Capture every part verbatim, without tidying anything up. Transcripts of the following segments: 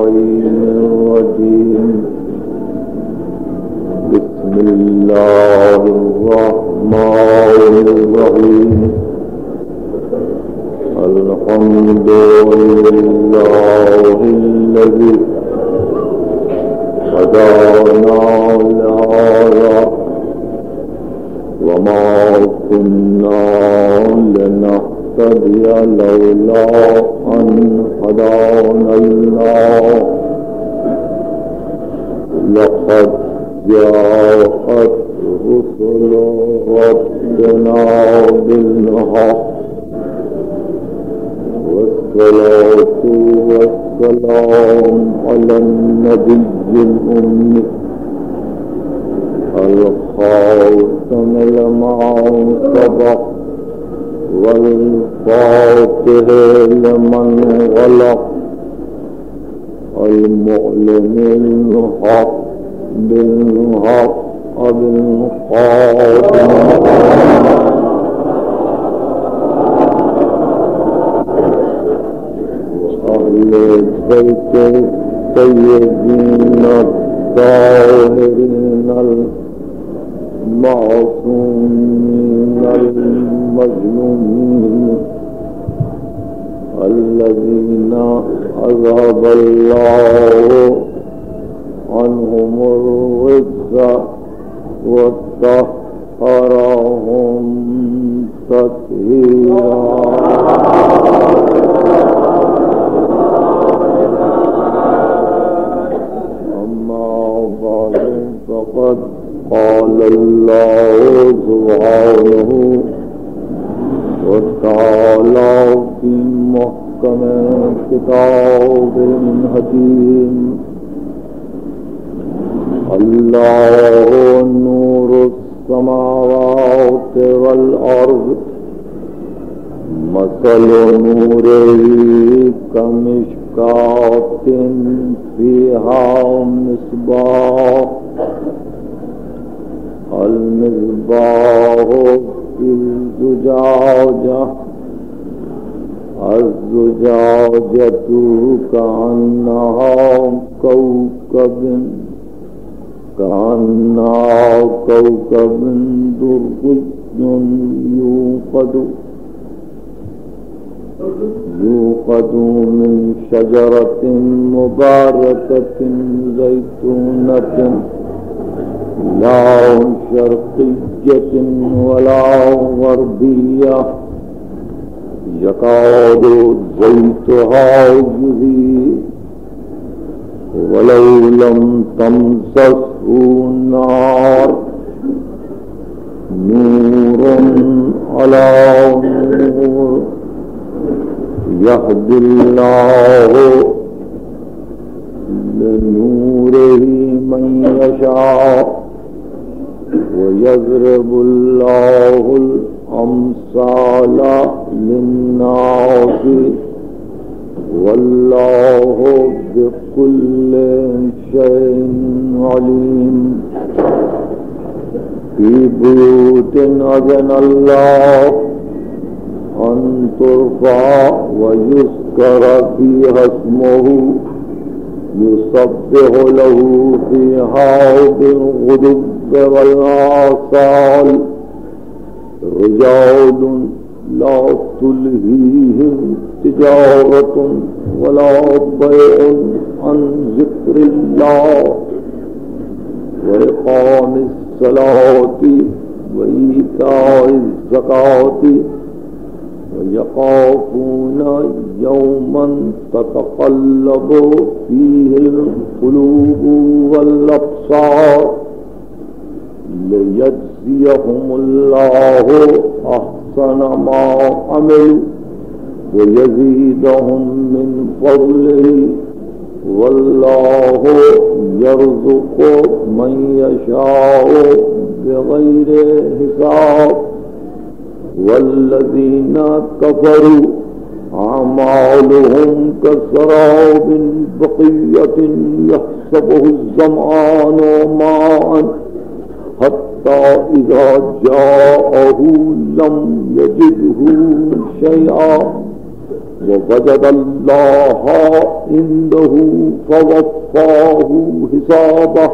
اللعين الرجيم بسم الله الرحمن الرحيم الحمد لله الذي هدانا لهذا وما كنا لنهتدي لولا أن هدانا الله لقد جاءت رسل ربنا بالحق والصلاة والسلام على النبي الأمي الخاتم لما سبق والفاتح لمن غلق المعلن الحق بالحق بالخاتم أهل بيت سيدنا الطاهرين المعصومين المظلومين الذين أذهب الله عنهم الرجس وطهرهم تطهيرا. فقد قال الله سبحانه وتعالى في محكم كتابه الحكيم الله نور السماوات والأرض مثل نوره كمشكاة فيها مصباح المصباح في الزجاجة الزجاجة كأنها كوكب كأنها كوكب دري يوقد يوقد من شجرة مباركة زيتونة لا شرقية ولا غربية يكاد زيتها يضيء ولو لم تمسسه نار نور على نور يهدي الله لنوره من يشاء ويضرب الله الأمثال للناس والله بكل شيء عليم. في بيوت أذن الله أن ترفع ويذكر فيها اسمه يسبح له فيها بالغدو والآصال رجال لا تلهيهم تجارة ولا بيع عن ذكر الله وإقام الصلاة وإيتاء الزكاة ويخافون يوما تتقلب فيه القلوب والأبصار ليجزيهم الله أحسن ما عملوا ويزيدهم من فضله والله يرزق من يشاء بغير حساب. والذين كفروا أعمالهم كسراب بقية يحسبه الظمآن ماء حتى إذا جاءه لم يجده شيئا ووجد اللہ عنده فوفاه حسابه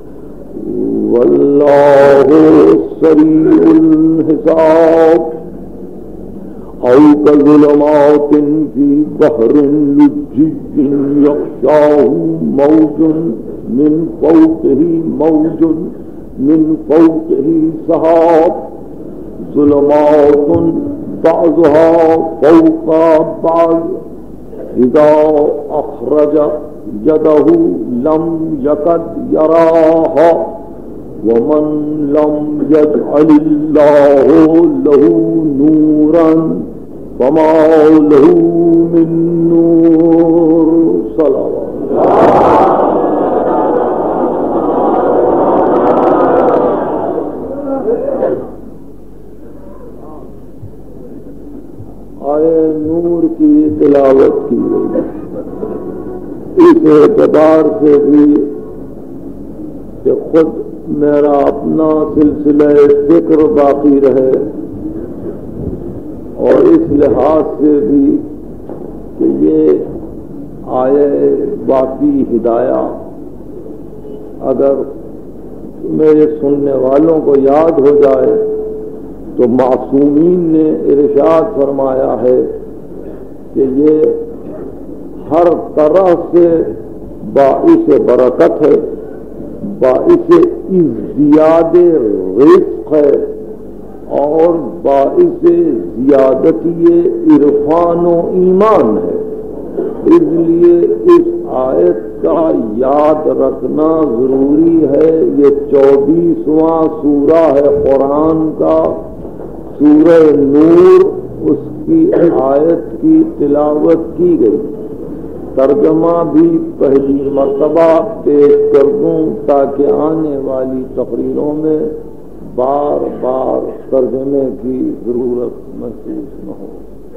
واللہ سریع الحساب او كظلمات في بحر لجي يغشاه موج من فوقه موج من فوقه سحاب ظلمات بعضها فوق بعض اذا اخرج يده لم يكد يراها ومن لم يجعل الله له نورا فما له من نور صلوات آئے نور کی تلاوت کی گئی. اس اعتبار سے بھی کہ خود میرا اپنا سلسلہ ذکر باقی رہے اور اس لحاظ سے بھی کہ یہ آئے باقی ہدایہ اگر میرے سننے والوں کو یاد ہو جائے تو معصومین نے ارشاد فرمایا ہے کہ یہ ہر طرح سے باعث برکت ہے، باعث ازدیاد رزق ہے اور باعث زیادتی عرفان و ایمان ہے. اس لیے اس آیت کا یاد رکھنا ضروری ہے. یہ چوبیسواں سورہ ہے قرآن کا، سورہ نور، اس کی آیت کی تلاوت کی گئی. ترجمہ بھی پہلی مرتبہ پیش کر دوں تاکہ آنے والی تقریروں میں بار بار ترجمے کی ضرورت محسوس نہ ہو.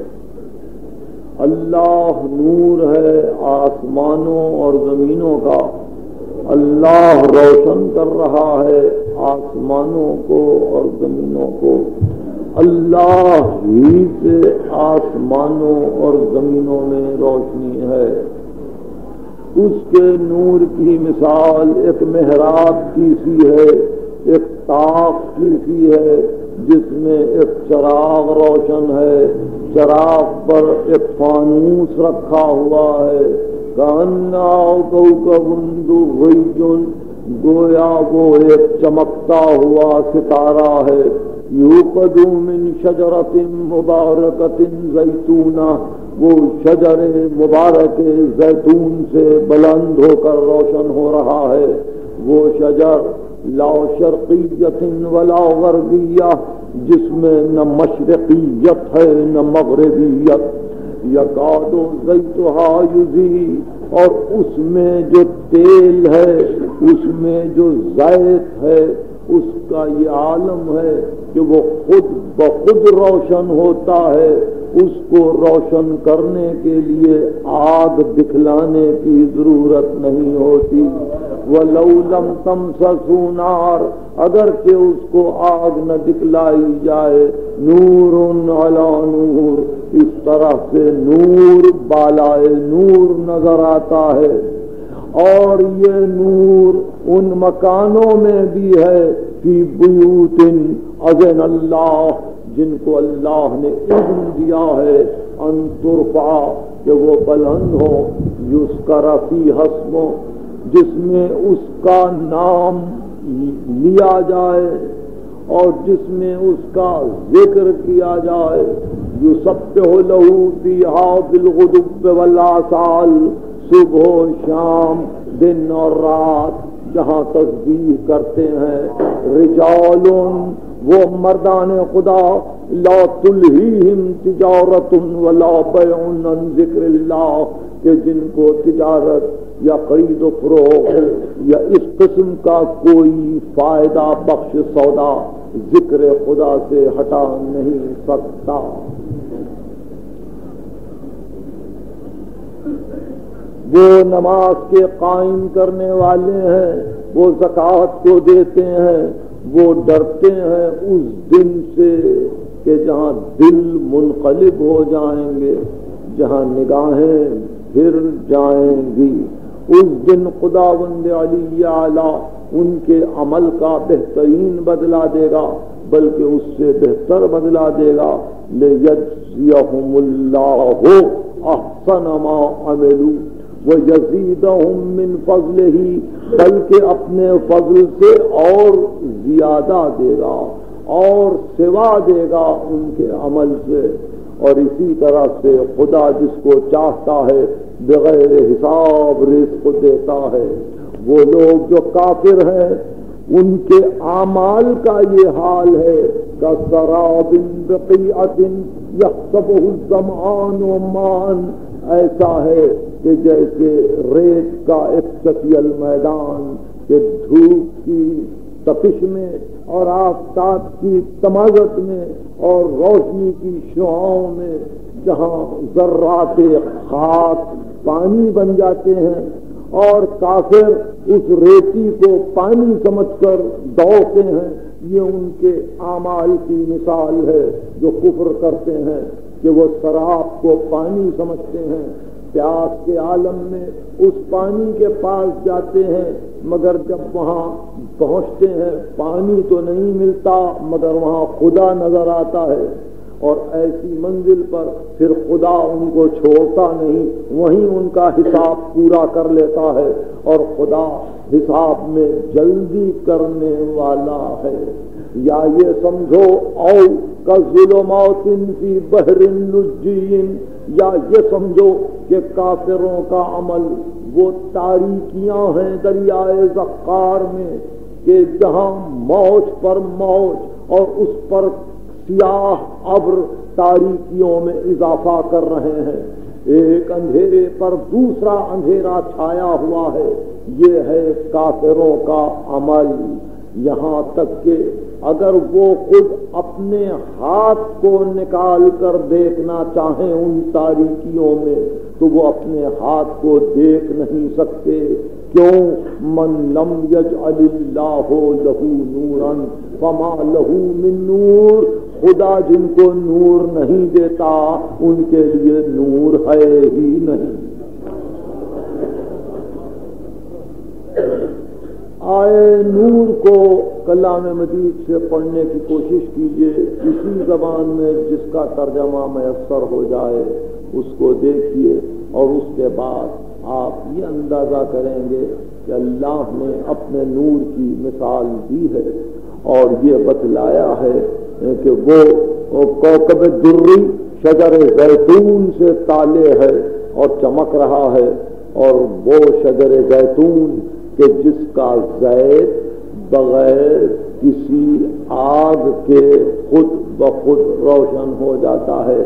اللہ نور ہے آسمانوں اور زمینوں کا. اللہ روشن کر رہا ہے آسمانوں کو اور زمینوں کو. اللہ ہی سے آسمانوں اور زمینوں میں روشنی ہے. اس کے نور کی مثال ایک محراب کی سی ہے، ایک طاق کی سی ہے جس میں ایک چراغ روشن ہے. چراغ پر ایک فانوس رکھا ہوا ہے، کأنہ کوکب درّی، گویا وہ ایک چمکتا ہوا ستارہ ہے. یوقد من شجرۃ مبارکۃ زیتونہ، وہ شجر مبارک زیتون سے بلند ہو کر روشن ہو رہا ہے. وہ شجر لا شرقیت ولا غربیہ، جس میں نہ مشرقیت ہے نہ مغربیت. یکاد زیتھا یضیء، اور اس میں جو تیل ہے، اس میں جو زیت ہے، اس کا یہ عالم ہے کہ وہ خود بخود روشن ہوتا ہے. اس کو روشن کرنے کے لیے آگ دکھلانے کی ضرورت نہیں ہوتی. وَلَوْ لَمْ تَمْسَسْهُ نَارٌ، اگرچہ اس کو آگ نہ دکھلائی جائے. نور علی نور، اس طرح سے نور بالائے نور نظر آتا ہے. اور یہ نور ان مکانوں میں بھی ہے فی بیوت اذن اللہ، جن کو اللہ نے اذن دیا ہے ان ترفع، کہ وہ بلند ہو. یذکر فیہا اسمہ، جس میں اس کا نام لیا جائے اور جس میں اس کا ذکر کیا جائے. یسبح لہ فیہا بالغدو والآصال، صبح و شام، دن اور رات جہاں تسبیح کرتے ہیں. رجال، وہ مردان خدا، لا تلہیہم تجارت ولا بیع عن ذکر اللہ، کہ جن کو تجارت یا خرید و فروخت یا اس قسم کا کوئی فائدہ بخش سودا ذکر خدا سے ہٹا نہیں سکتا. وہ نماز کے قائم کرنے والے ہیں، وہ زکوٰۃ کو دیتے ہیں، وہ ڈرتے ہیں اس دن سے کہ جہاں دل منقلب ہو جائیں گے. جہاں نگاہیں پھر جائیں گی، اس دن خداوند علی اعلیٰ ان کے عمل کا بہترین بدلہ دے گا، بلکہ اس سے بہتر بدلہ دے گا۔ لِيَجْزِيَهُمُ اللَّهُ أَحْسَنَ مَا عَمِلُوا وَيَزِيدَهُم مِّن فَضْلِهِ، بلکہ اپنے فضل سے اور زیادہ دے گا اور سوا دے گا ان کے عمل سے۔ اور اسی طرح سے خدا جس کو چاہتا ہے بغیر حساب رزق دیتا ہے۔ وہ لوگ جو کافر ہیں ان کے اعمال کا یہ حال ہے، کَسَرَابٍ بِقِیعَةٍ یَحْسَبُهُ الظَّمْآنُ مَاءً، ایسا ہے کہ جیسے ریت کا ایک سطحی میدان کہ دھوپ کی تپش میں اور آفتاب کی تمازت میں اور روشنی کی شعاؤں میں جہاں ذرات خاک پانی بن جاتے ہیں، اور کافر اس ریتی کو پانی سمجھ کر دوڑتے ہیں، یہ ان کے اعمال کی مثال ہے جو کفر کرتے ہیں کہ وہ شراب کو پانی سمجھتے ہیں، پیاس کے عالم میں اس پانی کے پاس جاتے ہیں، مگر جب وہاں پہنچتے ہیں پانی تو نہیں ملتا مگر وہاں خدا نظر آتا ہے، اور ایسی منزل پر پھر خدا ان کو چھوڑتا نہیں، وہیں ان کا حساب پورا کر لیتا ہے، اور خدا حساب میں جلدی کرنے والا ہے۔ یا یہ سمجھو او کظلمات فی بحر لجی، یا یہ سمجھو کہ کافروں کا عمل وہ تاریکیاں ہیں دریائے زخار میں کہ جہاں موج پر موج اور اس پر سیاہ ابر تاریکیوں میں اضافہ کر رہے ہیں، ایک اندھیرے پر دوسرا اندھیرا چھایا ہوا ہے، یہ ہے کافروں کا عمل۔ یہاں تک کہ اگر وہ خود اپنے ہاتھ کو نکال کر دیکھنا چاہیں ان تاریکیوں میں تو وہ اپنے ہاتھ کو دیکھ نہیں سکتے، کیوں؟ من لم یجعل اللہ لہ نورا فما لہ من نور، خدا جن کو نور نہیں دیتا ان کے لیے نور ہے ہی نہیں۔ آئے نور کو کلام مجید سے پڑھنے کی کوشش کیجئے، اسی زبان میں جس کا ترجمہ میسر ہو جائے اس کو دیکھیے، اور اس کے بعد آپ یہ اندازہ کریں گے کہ اللہ نے اپنے نور کی مثال دی ہے اور یہ بتلایا ہے کہ وہ کوكب دری شجر زیتون سے تالے ہے اور چمک رہا ہے، اور وہ شجر زیتون کہ جس کا زیت بغیر کسی آگ کے خود بخود روشن ہو جاتا ہے۔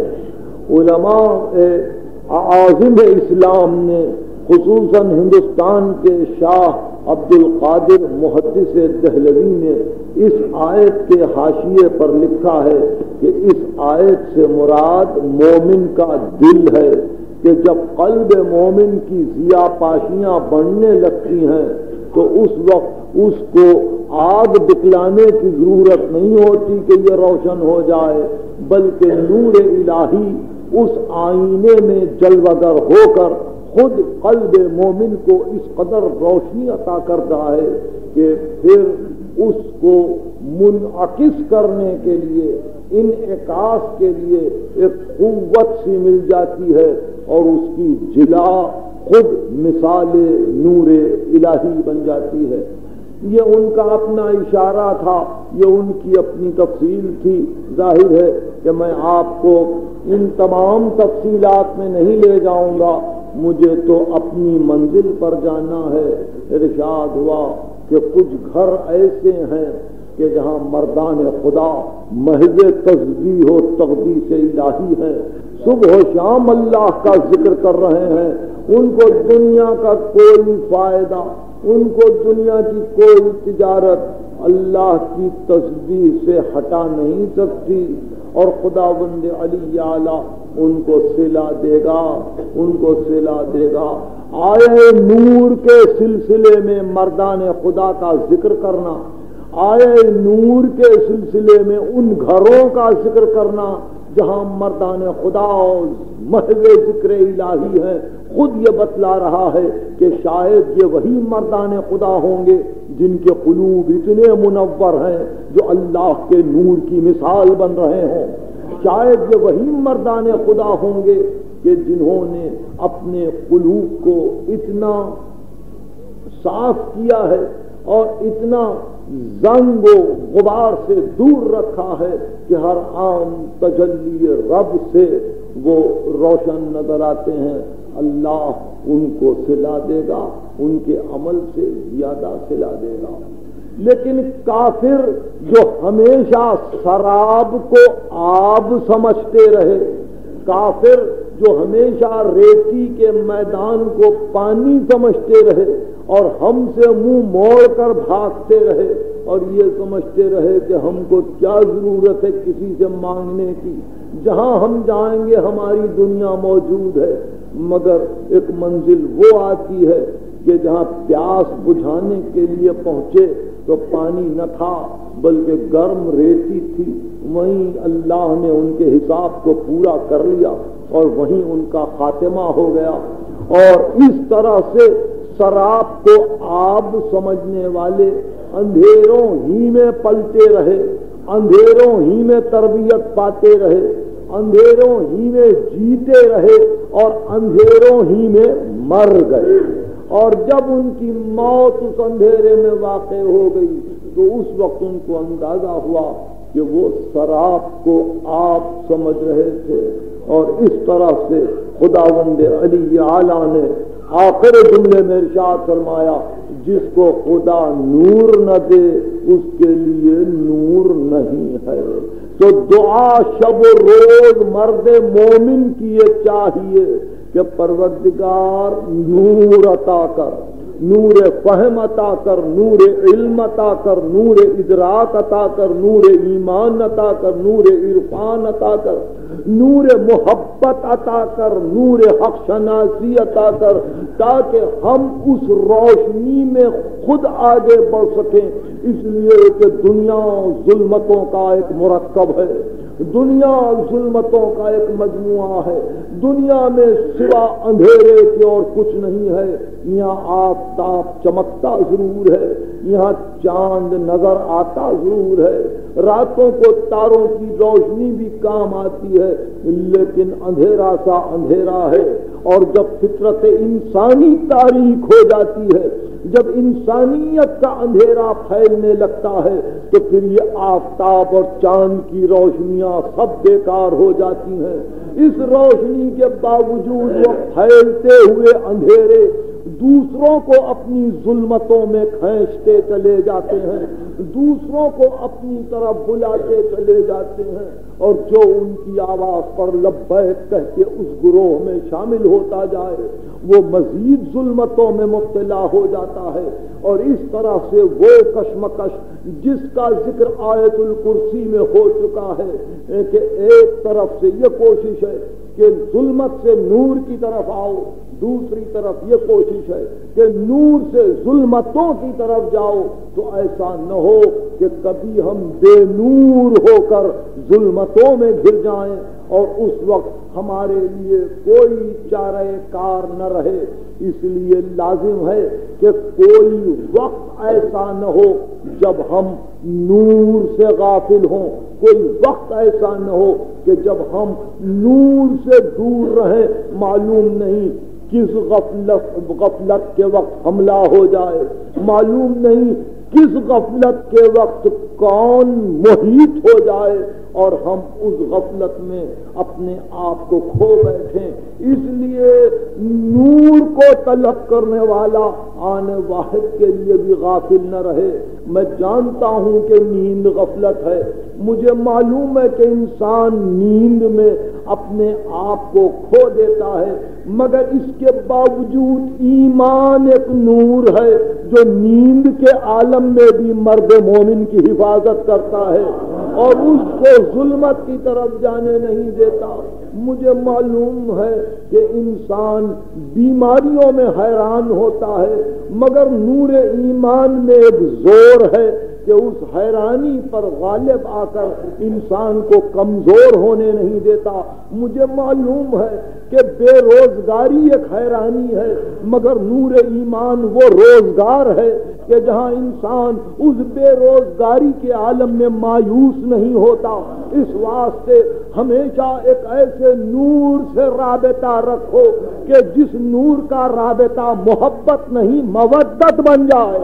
علماء اعاظم اسلام نے خصوصاً ہندوستان کے شاہ عبد القادر محدث دہلوی نے اس آیت کے حاشیے پر لکھا ہے کہ اس آیت سے مراد مومن کا دل ہے، کہ جب قلب مومن کی ضیا پاشیاں بڑھنے لگتی ہیں تو اس وقت اس کو آگ دکھلانے کی ضرورت نہیں ہوتی کہ یہ روشن ہو جائے، بلکہ نور الہی اس آئینے میں جلوگر ہو کر خود قلب مومن کو اس قدر روشنی عطا کرتا ہے کہ پھر اس کو منعکس کرنے کے لیے، انعکاس کے لیے ایک قوت سی مل جاتی ہے، اور اس کی جلا خود مثال نور الہی بن جاتی ہے۔ یہ ان کا اپنا اشارہ تھا، یہ ان کی اپنی تفصیل تھی۔ ظاہر ہے کہ میں آپ کو ان تمام تفصیلات میں نہیں لے جاؤں گا، مجھے تو اپنی منزل پر جانا ہے۔ ارشاد ہوا کہ کچھ گھر ایسے ہیں کہ جہاں مردان خدا محض تسبیح و تقدیس الہی ہے، صبح و شام اللہ کا ذکر کر رہے ہیں، ان کو دنیا کا کوئی فائدہ، ان کو دنیا کی کوئی تجارت اللہ کی تسبیح سے ہٹا نہیں سکتی، اور خداوند علی اعلیٰ ان کو صلہ دے گا، ان کو صلہ دے گا۔ آئے نور کے سلسلے میں مردان خدا کا ذکر کرنا، آئے نور کے سلسلے میں ان گھروں کا ذکر کرنا جہاں مردان خدا محو ذکر الہی ہیں، خود یہ بتلا رہا ہے کہ شاید یہ وہی مردان خدا ہوں گے جن کے قلوب اتنے منور ہیں جو اللہ کے نور کی مثال بن رہے ہوں، شاید یہ وہی مردان خدا ہوں گے کہ جنہوں نے اپنے قلوب کو اتنا صاف کیا ہے اور اتنا زنگ و غبار سے دور رکھا ہے کہ ہر عام تجلی رب سے وہ روشن نظر آتے ہیں۔ اللہ ان کو سلا دے گا، ان کے عمل سے زیادہ سلا دے گا۔ لیکن کافر جو ہمیشہ سراب کو آب سمجھتے رہے، کافر جو ہمیشہ ریتی کے میدان کو پانی سمجھتے رہے اور ہم سے منہ موڑ کر بھاگتے رہے اور یہ سمجھتے رہے کہ ہم کو کیا ضرورت ہے کسی سے مانگنے کی، جہاں ہم جائیں گے ہماری دنیا موجود ہے، مگر ایک منزل وہ آتی ہے کہ جہاں پیاس بجھانے کے لیے پہنچے تو پانی نہ تھا بلکہ گرم ریتی تھی، وہیں اللہ نے ان کے حساب کو پورا کر لیا اور وہیں ان کا خاتمہ ہو گیا۔ اور اس طرح سے سراب کو آب سمجھنے والے اندھیروں ہی میں پلتے رہے، اندھیروں ہی میں تربیت پاتے رہے، اندھیروں ہی میں جیتے رہے اور اندھیروں ہی میں مر گئے۔ اور جب ان کی موت اس اندھیرے میں واقع ہو گئی تو اس وقت ان کو اندازہ ہوا کہ وہ سراب کو آپ سمجھ رہے تھے۔ اور اس طرح سے خداوند علی اعلیٰ نے آخر جملے میں ارشاد فرمایا، جس کو خدا نور نہ دے اس کے لیے نور نہیں ہے۔ تو دعا شب و روز مرد مومن کی یہ چاہیے کہ پروردگار نور عطا کر، نور فہم عطا کر، نور علم عطا کر، نور ادراک عطا کر، نور ایمان عطا کر، نور عرفان عطا کر، نور محبت عطا کر، نور حق شناسی عطا کر، تاکہ ہم اس روشنی میں خود آگے بڑھ سکیں۔ اس لیے کہ دنیا ظلمتوں کا ایک مرکب ہے، دنیا ظلمتوں کا ایک مجموعہ ہے، دنیا میں سوا اندھیرے کے اور کچھ نہیں ہے۔ یہاں آفتاب چمکتا ضرور ہے، یہاں چاند نظر آتا ضرور ہے، راتوں کو تاروں کی روشنی بھی کام آتی ہے، لیکن اندھیرا سا اندھیرا ہے۔ اور جب فطرت انسانی تاریک ہو جاتی ہے، جب انسانیت کا اندھیرا پھیلنے لگتا ہے تو پھر یہ آفتاب اور چاند کی روشنیاں سب بیکار ہو جاتی ہیں۔ اس روشنی کے باوجود وہ پھیلتے ہوئے اندھیرے دوسروں کو اپنی ظلمتوں میں کھینچتے چلے جاتے ہیں، دوسروں کو اپنی طرف بلاتے چلے جاتے ہیں، اور جو ان کی آواز پر لبیک کہہ کے اس گروہ میں شامل ہوتا جائے وہ مزید ظلمتوں میں مبتلا ہو جاتا ہے۔ اور اس طرح سے وہ کشمکش جس کا ذکر آیت الکرسی میں ہو چکا ہے کہ ایک طرف سے یہ کوشش ہے کہ ظلمت سے نور کی طرف آؤ، دوسری طرف یہ کوشش ہے کہ نور سے ظلمتوں کی طرف جاؤ، تو ایسا نہ ہو کہ کبھی ہم بے نور ہو کر ظلمتوں میں گر جائیں اور اس وقت ہمارے لیے کوئی چارہ کار نہ رہے۔ اس لیے لازم ہے کہ کوئی وقت ایسا نہ ہو جب ہم نور سے غافل ہوں، کوئی وقت ایسا نہ ہو کہ جب ہم نور سے دور رہیں، معلوم نہیں کس غفلت غفلت کے وقت حملہ ہو جائے، معلوم نہیں کس غفلت کے وقت کون محیط ہو جائے اور ہم اس غفلت میں اپنے آپ کو کھو بیٹھیں۔ اس لیے نور کو طلب کرنے والا آن واحد کے لیے بھی غافل نہ رہے۔ میں جانتا ہوں کہ نیند غفلت ہے، مجھے معلوم ہے کہ انسان نیند میں اپنے آپ کو کھو دیتا ہے، مگر اس کے باوجود ایمان ایک نور ہے جو نیند کے عالم میں بھی مرد مومن کی حفاظت کرتا ہے اور اس کو ظلمت کی طرف جانے نہیں دیتا۔ مجھے معلوم ہے کہ انسان بیماریوں میں حیران ہوتا ہے، مگر نور ایمان میں ایک زور ہے کہ اس حیرانی پر غالب آ کر انسان کو کمزور ہونے نہیں دیتا۔ مجھے معلوم ہے کہ بے روزگاری ایک حیرانی ہے، مگر نور ایمان وہ روزگار ہے کہ جہاں انسان اس بے روزگاری کے عالم میں مایوس نہیں ہوتا۔ اس واسطے ہمیشہ ایک ایسے نور سے رابطہ رکھو کہ جس نور کا رابطہ محبت نہیں مودت بن جائے۔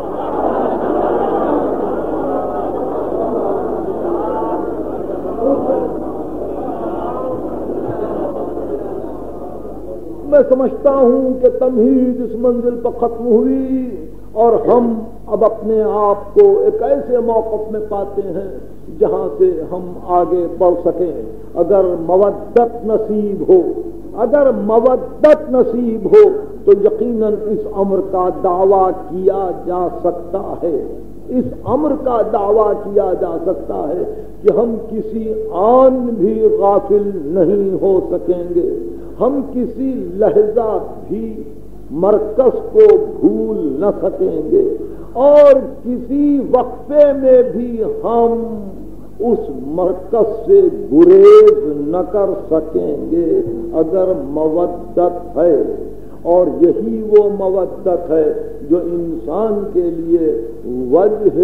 میں سمجھتا ہوں کہ تمہید اس منزل پر ختم ہوئی اور ہم اب اپنے آپ کو ایک ایسے موقف میں پاتے ہیں جہاں سے ہم آگے بڑھ سکیں۔ اگر مودت نصیب ہو اگر مودت نصیب ہو تو یقیناً اس امر کا دعویٰ کیا جا سکتا ہے اس امر کا دعویٰ کیا جا سکتا ہے کہ ہم کسی آن بھی غافل نہیں ہو سکیں گے، ہم کسی لحظہ بھی مرکز کو بھول نہ سکیں گے، اور کسی وقفے میں بھی ہم اس مرکز سے گریز نہ کر سکیں گے اگر مودت ہے۔ اور یہی وہ مودت ہے جو انسان کے لیے وجہ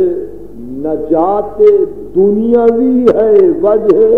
نجات دنیاوی ہے، وجہ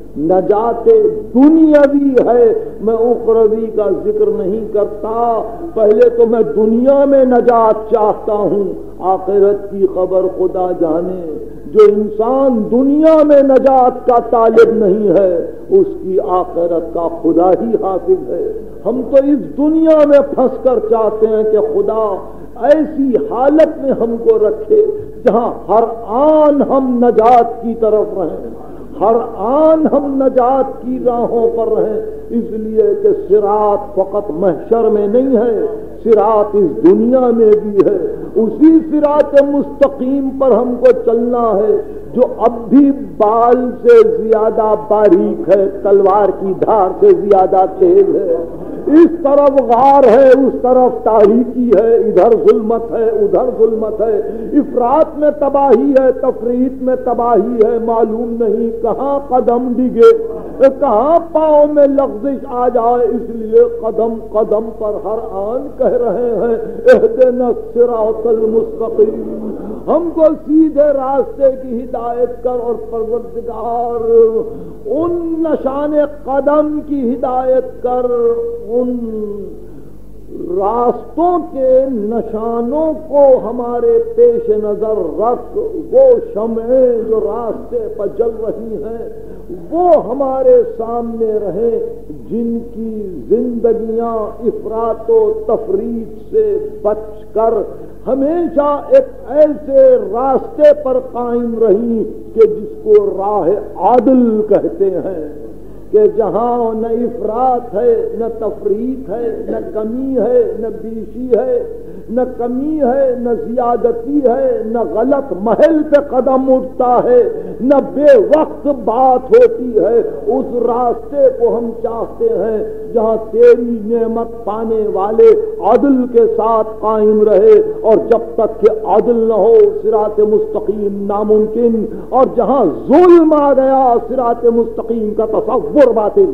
نجات دنیاوی ہے۔ میں اخروی کا ذکر نہیں کرتا، پہلے تو میں دنیا میں نجات چاہتا ہوں، آخرت کی خبر خدا جانے۔ جو انسان دنیا میں نجات کا طالب نہیں ہے اس کی آخرت کا خدا ہی حافظ ہے۔ ہم تو اس دنیا میں پھنس کر چاہتے ہیں کہ خدا ایسی حالت میں ہم کو رکھے جہاں ہر آن ہم نجات کی طرف رہیں، ہر آن ہم نجات کی راہوں پر رہیں۔ اس لیے کہ صراط فقط محشر میں نہیں ہے، صراط اس دنیا میں بھی ہے۔ اسی صراط مستقیم پر ہم کو چلنا ہے جو اب بھی بال سے زیادہ باریک ہے، تلوار کی دھار سے زیادہ تیز ہے۔ اس طرف غار ہے، اس طرف تاریکی ہے، ادھر ظلمت ہے، ادھر ظلمت ہے، افراط میں تباہی ہے، تفریط میں تباہی ہے، معلوم نہیں کہاں قدم ڈگے، کہاں پاؤں میں لغزش آ جائے۔ اس لیے قدم قدم پر ہر آن کہہ رہے ہیں اہدنا الصراط المستقیم، ہم کو سیدھے راستے کی ہدایت کر، اور پروردگار ان نشان قدم کی ہدایت کر، ان راستوں کے نشانوں کو ہمارے پیش نظر رکھ، وہ شمعیں جو راستے پر جل رہی ہیں وہ ہمارے سامنے رہے، جن کی زندگیاں افراط و تفریط سے بچ کر ہمیشہ ایک ایسے راستے پر قائم رہی کہ جس کو راہ عادل کہتے ہیں، کہ جہاں نہ افراط ہے، نہ تفریط ہے، نہ کمی ہے، نہ بیشی ہے، نہ کمی ہے، نہ زیادتی ہے، نہ غلط محل پہ قدم اٹھتا ہے، نہ بے وقت بات ہوتی ہے۔ اس راستے کو ہم چاہتے ہیں جہاں تیری نعمت پانے والے عدل کے ساتھ قائم رہے، اور جب تک کہ عدل نہ ہو صراط مستقیم ناممکن، اور جہاں ظلم آ گیا صراط مستقیم کا تصور باطل،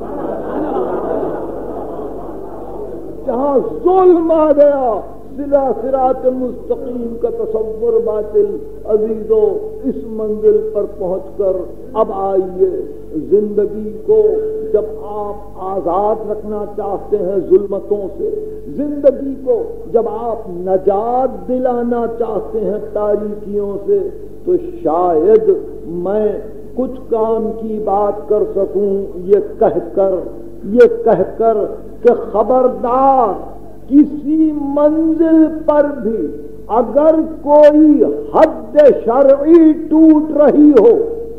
جہاں ظلم آ گیا صراط مستقیم کا تصور باطل۔ عزیزو، اس منزل پر پہنچ کر اب آئیے، زندگی کو جب آپ آزاد رکھنا چاہتے ہیں ظلمتوں سے، زندگی کو جب آپ نجات دلانا چاہتے ہیں تاریکیوں سے، تو شاید میں کچھ کام کی بات کر سکوں یہ کہہ کر یہ کہہ کر کہ خبردار، کسی منزل پر بھی اگر کوئی حد شرعی ٹوٹ رہی ہو،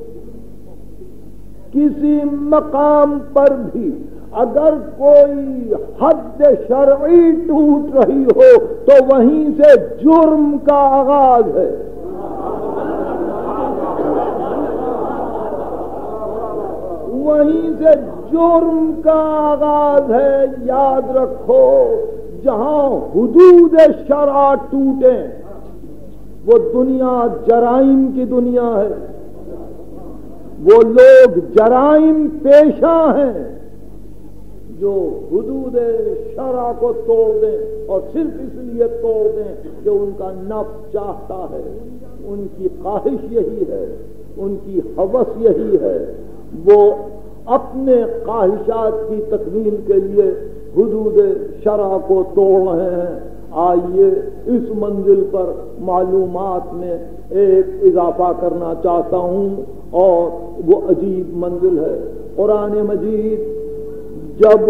کسی مقام پر بھی اگر کوئی حد شرعی ٹوٹ رہی ہو تو وہیں سے جرم کا آغاز ہے، وہیں سے جرم کا آغاز ہے۔ یاد رکھو، جہاں حدود شرع ٹوٹیں، وہ دنیا جرائم کی دنیا ہے، وہ لوگ جرائم پیشہ ہیں جو حدود شرع کو توڑ دیں اور صرف اس لیے توڑ دیں کہ ان کا نفس چاہتا ہے، ان کی خواہش یہی ہے، ان کی ہوس یہی ہے، وہ اپنے خواہشات کی تکمیل کے لیے حدود شرع کو توڑ رہے ہیں۔ آئیے اس منزل پر معلومات میں ایک اضافہ کرنا چاہتا ہوں، اور وہ عجیب منزل ہے۔ قرآن مجید جب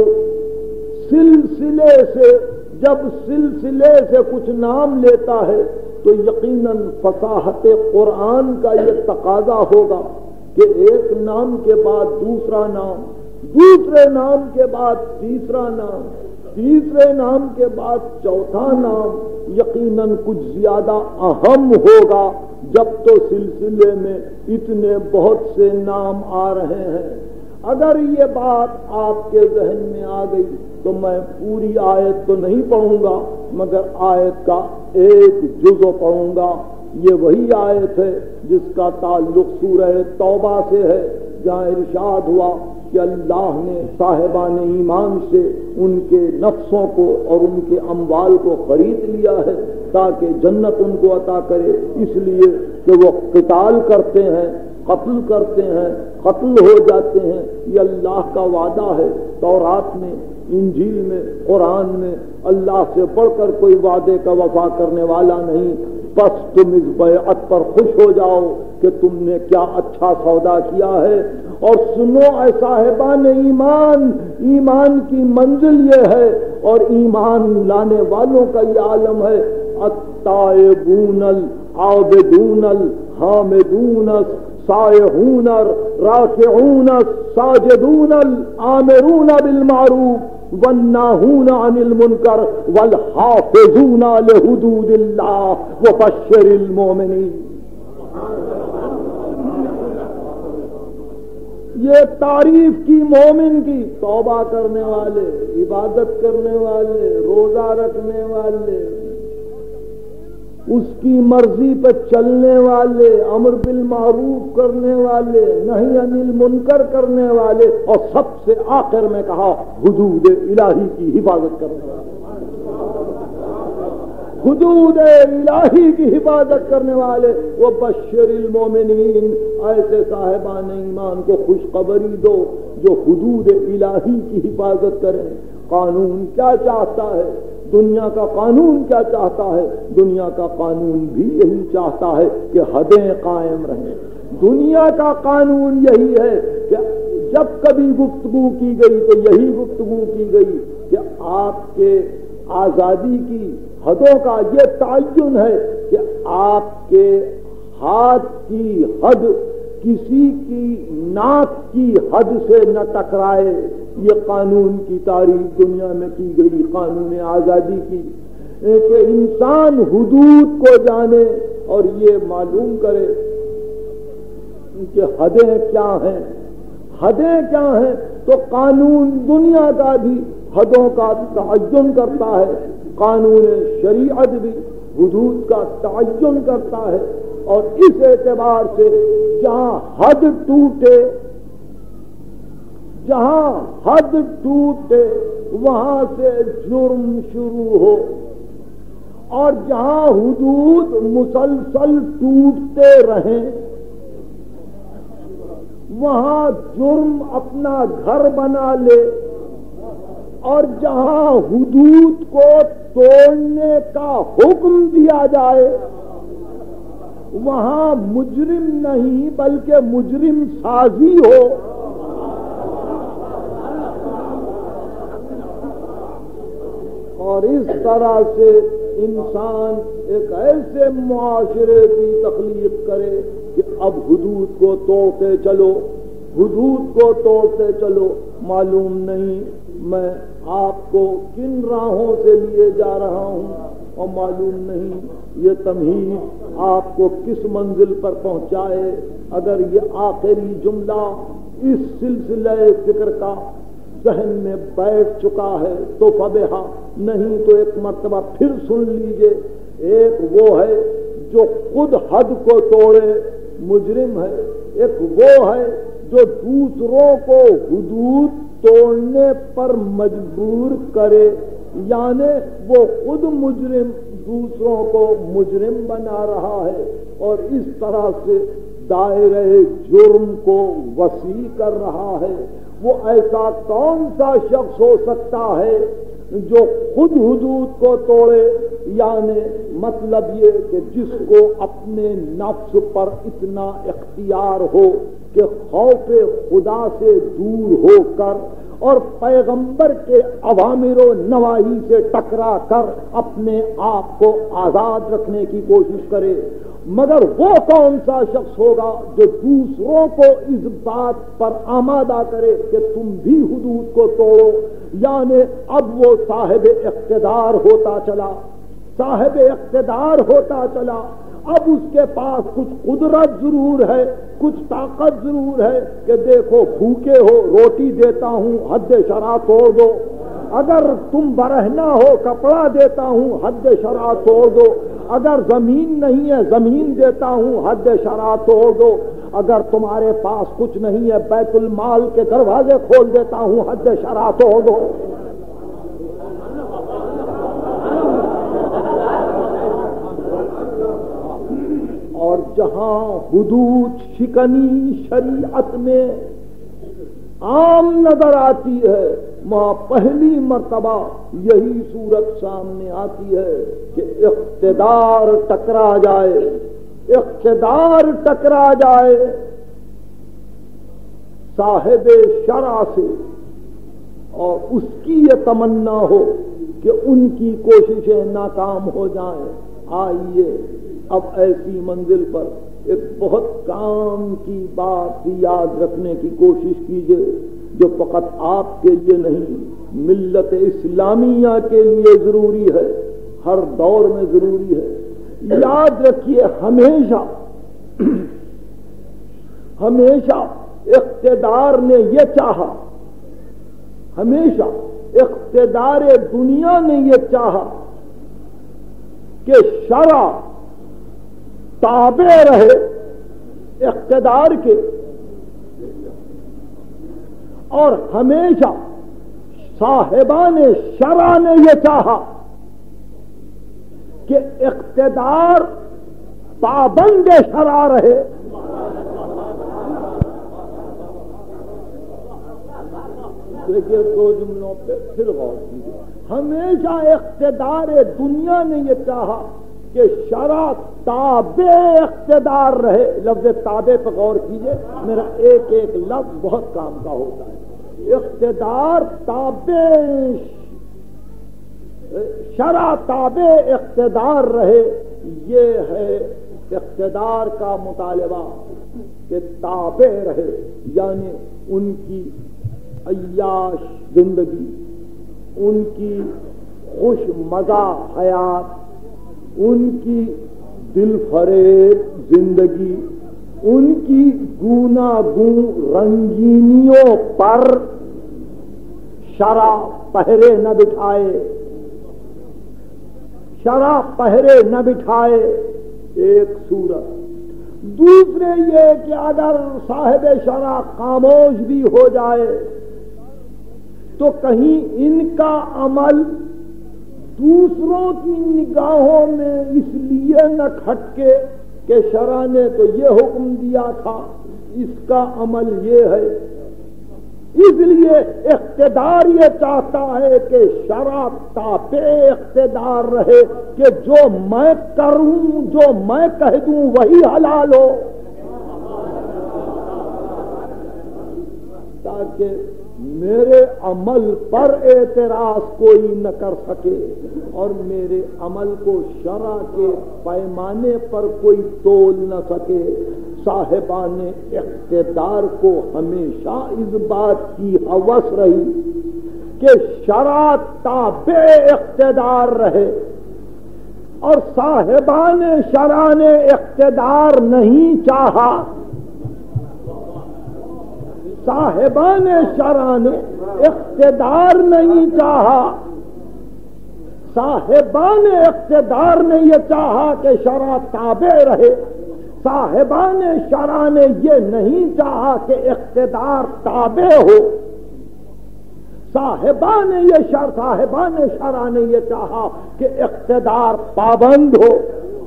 سلسلے سے جب سلسلے سے کچھ نام لیتا ہے تو یقیناً فصاحت قرآن کا یہ تقاضا ہوگا کہ ایک نام کے بعد دوسرا نام، دوسرے نام کے بعد تیسرا نام، تیسرے نام کے بعد چوتھا نام یقیناً کچھ زیادہ اہم ہوگا، جب تو سلسلے میں اتنے بہت سے نام آ رہے ہیں۔ اگر یہ بات آپ کے ذہن میں آ گئی تو میں پوری آیت تو نہیں پڑھوں گا، مگر آیت کا ایک جزو پڑھوں گا۔ یہ وہی آیت ہے جس کا تعلق سورہ توبہ سے ہے، جہاں ارشاد ہوا کہ اللہ نے صاحبان ایمان سے ان کے نفسوں کو اور ان کے اموال کو خرید لیا ہے تاکہ جنت ان کو عطا کرے، اس لیے کہ وہ قتال کرتے ہیں، قتل کرتے ہیں، قتل ہو جاتے ہیں۔ یہ اللہ کا وعدہ ہے، تورات میں، انجیل میں، قرآن میں اللہ سے بڑھ کر کوئی وعدے کا وفا کرنے والا نہیں۔ بس تم اس بیعت پر خوش ہو جاؤ کہ تم نے کیا اچھا سودا کیا ہے، اور سنو اے صاحبان ایمان، ایمان کی منزل یہ ہے اور ایمان لانے والوں کا یہ عالم ہے، التائبون العابدون الحامدون السائحون الراکعون الساجدون الآمرون بالمعروف والناہون عن المنکر والحافظون لحدود اللہ وبشر المؤمنین۔ یہ تعریف کی مومن کی، توبہ کرنے والے، عبادت کرنے والے، روزہ رکھنے والے، اس کی مرضی پہ چلنے والے، امر بالمعروف کرنے والے، نہی عن المنکر کرنے والے، اور سب سے آخر میں کہا حدود الہی کی حفاظت کرنے والے، حدود الہی کی حفاظت کرنے والے۔ وہ بشر المومنین، ایسے صاحبان ایمان کو خوشخبری دو جو حدود الہی کی حفاظت کریں۔ قانون کیا چاہتا ہے؟ دنیا کا قانون کیا چاہتا ہے؟ دنیا کا قانون بھی یہی چاہتا ہے کہ حدیں قائم رہیں۔ دنیا کا قانون یہی ہے کہ جب کبھی گفتگو کی گئی تو یہی گفتگو کی گئی کہ آپ کے آزادی کی حدوں کا یہ تعین ہے کہ آپ کے ہاتھ کی حد کسی کی ناک کی حد سے نہ ٹکرائے۔ یہ قانون کی تعریف دنیا میں کی گئی، قانون آزادی کی، کہ انسان حدود کو جانے اور یہ معلوم کرے کہ حدیں کیا ہیں، حدیں کیا ہیں۔ تو قانون دنیا کا بھی حدوں کا تعین کرتا ہے، قانون شریعت بھی حدود کا تعین کرتا ہے، اور اس اعتبار سے جہاں حد ٹوٹے جہاں حد ٹوٹے وہاں سے جرم شروع ہو، اور جہاں حدود مسلسل ٹوٹتے رہیں وہاں جرم اپنا گھر بنا لے، اور جہاں حدود کو توڑنے کا حکم دیا جائے وہاں مجرم نہیں بلکہ مجرم سازی ہو۔ اور اس طرح سے انسان ایک ایسے معاشرے کی تخلیق کرے کہ اب حدود کو توڑتے چلو، حدود کو توڑتے چلو۔ معلوم نہیں میں آپ کو کن راہوں سے لیے جا رہا ہوں، اور معلوم نہیں یہ تمہید آپ کو کس منزل پر پہنچائے۔ اگر یہ آخری جملہ اس سلسلہ فکر کا ذہن میں بیٹھ چکا ہے تو فبہا، نہیں تو ایک مرتبہ پھر سن لیجئے۔ ایک وہ ہے جو خود حد کو توڑے مجرم ہے، ایک وہ ہے جو دوسروں کو حدود توڑنے پر مجبور کرے، یعنی وہ خود مجرم دوسروں کو مجرم بنا رہا ہے اور اس طرح سے دائرہ جرم کو وسیع کر رہا ہے۔ وہ ایسا کون سا شخص ہو سکتا ہے جو خود حدود کو توڑے، یعنی مطلب یہ کہ جس کو اپنے نفس پر اتنا اختیار ہو کہ خوف خدا سے دور ہو کر اور پیغمبر کے اوامر و نواہی سے ٹکرا کر اپنے آپ کو آزاد رکھنے کی کوشش کرے۔ مگر وہ کون سا شخص ہوگا جو دوسروں کو اس بات پر آمادہ کرے کہ تم بھی حدود کو توڑو، یعنی اب وہ صاحب اقتدار ہوتا چلا صاحب اقتدار ہوتا چلا اب اس کے پاس کچھ قدرت ضرور ہے، کچھ طاقت ضرور ہے کہ دیکھو بھوکے ہو روٹی دیتا ہوں حد شرع توڑ دو، اگر تم برہنا ہو کپڑا دیتا ہوں حد شرع توڑ دو، اگر زمین نہیں ہے زمین دیتا ہوں حد شرع توڑ دو، اگر تمہارے پاس کچھ نہیں ہے بیت المال کے دروازے کھول دیتا ہوں حد شرع توڑ دو۔ اور جہاں حدود شکنی شریعت میں عام نظر آتی ہے وہاں پہلی مرتبہ یہی صورت سامنے آتی ہے کہ اقتدار ٹکرا جائے اقتدار ٹکرا جائے صاحب شرع سے اور اس کی یہ تمنا ہو کہ ان کی کوششیں ناکام ہو جائیں۔ آئیے اب ایسی منزل پر ایک بہت کام کی بات یاد رکھنے کی کوشش کیجئے جو فقط آپ کے لیے نہیں ملت اسلامیہ کے لیے ضروری ہے، ہر دور میں ضروری ہے۔ یاد رکھیے ہمیشہ ہمیشہ اقتدار نے یہ چاہا ہمیشہ اقتدار دنیا نے یہ چاہا کہ شرع تابع رہے اقتدار کے، اور ہمیشہ صاحبان شرع نے یہ چاہا کہ اقتدار پابند شرع رہے۔ دیکھیے دو جملوں پہ پھر غور کیجیے۔ ہمیشہ اقتدار دنیا نے یہ چاہا کہ شرع تابع اقتدار رہے۔ لفظ تابع پہ غور کیجیے، میرا ایک ایک لفظ بہت کام کا ہوتا ہے۔ اقتدار تابع شرع تابع اقتدار رہے، یہ ہے اقتدار کا مطالبہ کہ تابع رہے، یعنی ان کی عیاش زندگی، ان کی خوش مزہ حیات، ان کی دل فریب زندگی، ان کی گوناگون رنگینیوں پر شرع پہرے نہ بٹھائے شرع پہرے نہ بٹھائے ایک صورت۔ دوسرے یہ کہ اگر صاحب شرع خاموش بھی ہو جائے تو کہیں ان کا عمل دوسروں کی نگاہوں میں اس لیے نہ کھٹکے کہ شرع نے تو یہ حکم دیا تھا، اس کا عمل یہ ہے۔ اس لیے اقتدار یہ چاہتا ہے کہ شرع تابع اقتدار رہے کہ جو میں کروں جو میں کہہ دوں وہی حلال ہو، تاکہ میرے عمل پر اعتراض کوئی نہ کر سکے اور میرے عمل کو شرع کے پیمانے پر کوئی تول نہ سکے۔ صاحبان اقتدار کو ہمیشہ اس بات کی ہوس رہی کہ شرع تابع اقتدار رہے، اور صاحبان شرع نے اقتدار نہیں چاہا صاحبان شرع نے اقتدار نہیں چاہا صاحبان اقتدار نے یہ چاہا کہ شرع تابع رہے، صاحبان شرع نے یہ نہیں چاہا کہ اقتدار تابع ہو، صاحبان یہ شر صاحبان شرع نے یہ چاہا کہ اقتدار پابند ہو،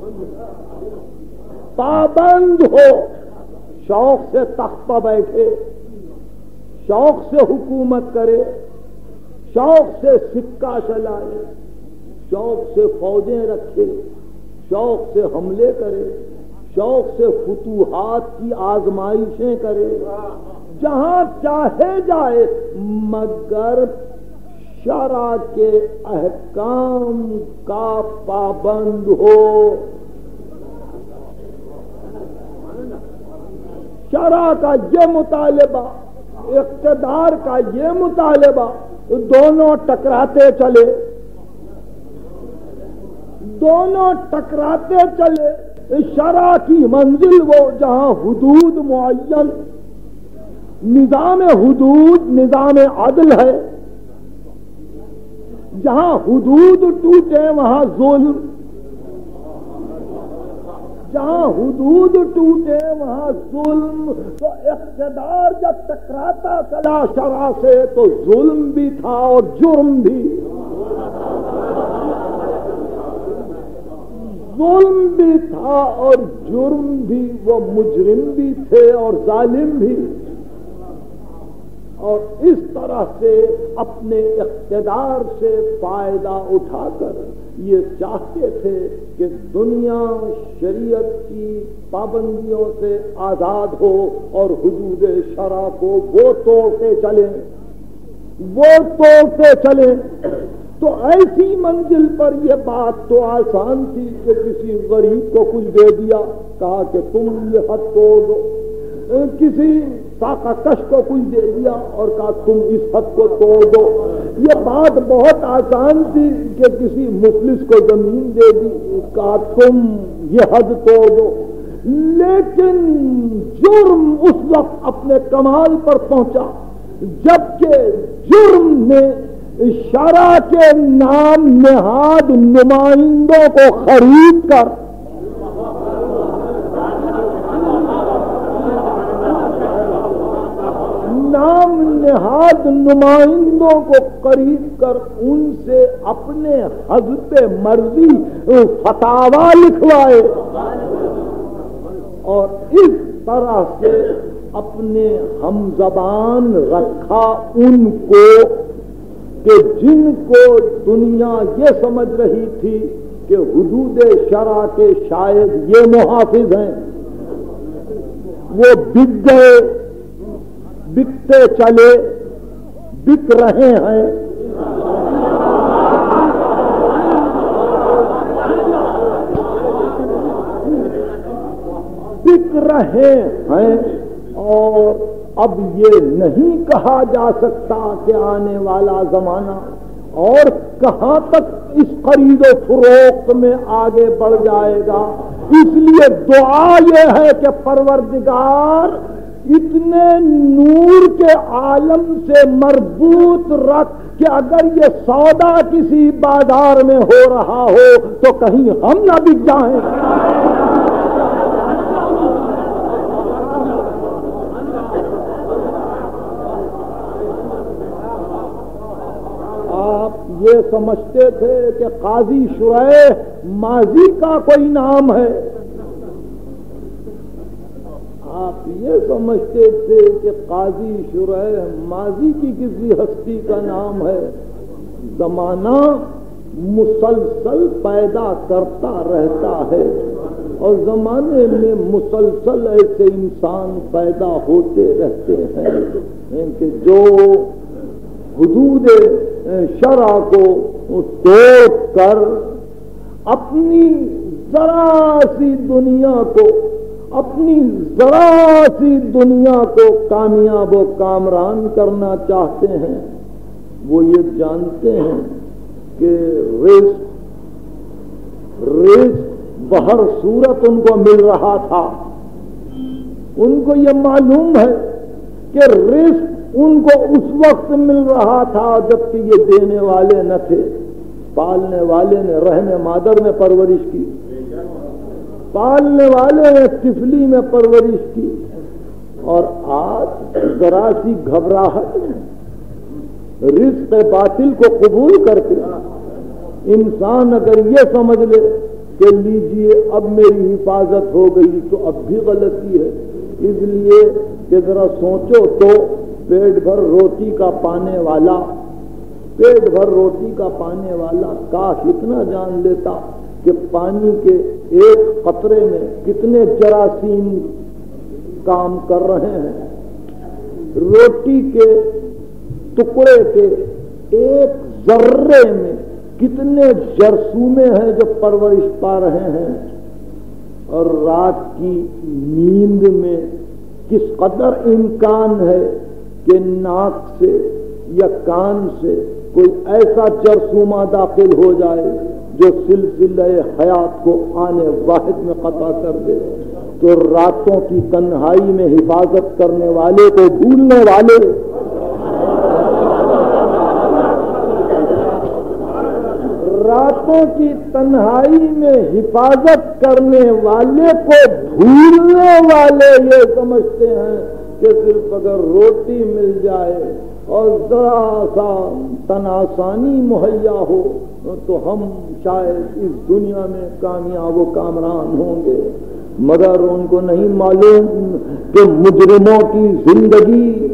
پابند ہو، شوق سے تخت پر بیٹھے، شوق سے حکومت کرے، شوق سے سکہ چلائے، شوق سے فوجیں رکھے، شوق سے حملے کرے، شوق سے فتوحات کی آزمائشیں کرے، جہاں چاہے جائے، مگر شرع کے احکام کا پابند ہو۔ شرع کا یہ مطالبہ، اقتدار کا یہ مطالبہ، دونوں ٹکراتے چلے، دونوں ٹکراتے چلے۔ شرع کی منزل وہ جہاں حدود معین، نظام حدود نظام عدل ہے، جہاں حدود ٹوٹے وہاں ظلم، جہاں حدود ٹوٹے وہاں ظلم۔ تو اقتدار جب ٹکراتا چلا شرع سے تو ظلم بھی تھا اور جرم بھی، ظلم بھی تھا اور جرم بھی، وہ مجرم بھی تھے اور ظالم بھی، اور اس طرح سے اپنے اقتدار سے فائدہ اٹھا کر یہ چاہتے تھے کہ دنیا شریعت کی پابندیوں سے آزاد ہو اور حدود شرع کو وہ توڑتے چلیں، وہ توڑتے چلیں۔ تو ایسی منزل پر یہ بات تو آسان تھی کہ کسی غریب کو کچھ دے دیا، کہا کہ تم یہ حد توڑ دو، کسی طاقہ کش کو کچھ دے دیا اور کہا تم اس حد کو توڑ دو۔ یہ بات بہت آسان تھی کہ کسی مفلس کو زمین دے دی، کہا تم یہ حد توڑ دو۔ لیکن جرم اس وقت اپنے کمال پر پہنچا جبکہ جرم نے شرع کے نام نہاد نمائندوں کو خرید کر نام نہاد نمائندوں کو قریب کر ان سے اپنے حسب مرضی فتاوا لکھوائے، اور اس طرح سے اپنے ہم زبان رکھا ان کو کہ جن کو دنیا یہ سمجھ رہی تھی کہ حدود شرع کے شاید یہ محافظ ہیں، وہ بک گئے، بکتے چلے، بک رہے ہیں۔ بک رہے ہیں اور اب یہ نہیں کہا جا سکتا کہ آنے والا زمانہ اور کہاں تک اس خرید و فروخت میں آگے بڑھ جائے گا۔ اس لیے دعا یہ ہے کہ پروردگار اتنے نور کے عالم سے مربوط رکھ کہ اگر یہ سودا کسی بازار میں ہو رہا ہو تو کہیں ہم نہ بک جائیں۔ یہ سمجھتے تھے کہ قاضی شریح ماضی کا کوئی نام ہے، آپ یہ سمجھتے تھے کہ قاضی شریح ماضی کی کسی ہستی کا نام ہے۔ زمانہ مسلسل پیدا کرتا رہتا ہے اور زمانے میں مسلسل ایسے انسان پیدا ہوتے رہتے ہیں کہ جو حدود شرع کو توڑ کر اپنی ذرا سی دنیا کو اپنی ذرا سی دنیا کو کامیاب و کامران کرنا چاہتے ہیں۔ وہ یہ جانتے ہیں کہ رزق رزق بہر صورت ان کو مل رہا تھا، ان کو یہ معلوم ہے کہ رزق ان کو اس وقت مل رہا تھا جبکہ یہ دینے والے نہ تھے، پالنے والے نے رحم مادر میں پرورش کی، پالنے والے نے طفلی میں پرورش کی، اور آج ذرا سی گھبراہٹ رزق باطل کو قبول کرتے انسان اگر یہ سمجھ لے کہ لیجئے اب میری حفاظت ہو گئی تو اب بھی غلطی ہے۔ اس لیے کہ ذرا سوچو تو پیٹ بھر روٹی کا پانے والا پیٹ بھر روٹی کا پانے والا کاش اتنا جان لیتا کہ پانی کے ایک قطرے میں کتنے جراثیم کام کر رہے ہیں، روٹی کے ٹکڑے کے ایک ذرے میں کتنے جرثومے ہیں جو پرورش پا رہے ہیں، اور رات کی نیند میں کس قدر امکان ہے کہ ناک سے یا کان سے کوئی ایسا جرثومہ داخل ہو جائے جو سلسلہ حیات کو آنے واحد میں قطع کر دے۔ تو راتوں کی تنہائی میں حفاظت کرنے والے کو بھولنے والے، راتوں کی تنہائی میں حفاظت کرنے والے کو بھولنے والے یہ سمجھتے ہیں کہ صرف اگر روٹی مل جائے اور ذرا سا تناسانی مہیا ہو تو ہم شاید اس دنیا میں کامیاب و کامران ہوں گے، مگر ان کو نہیں معلوم کہ مجرموں کی زندگی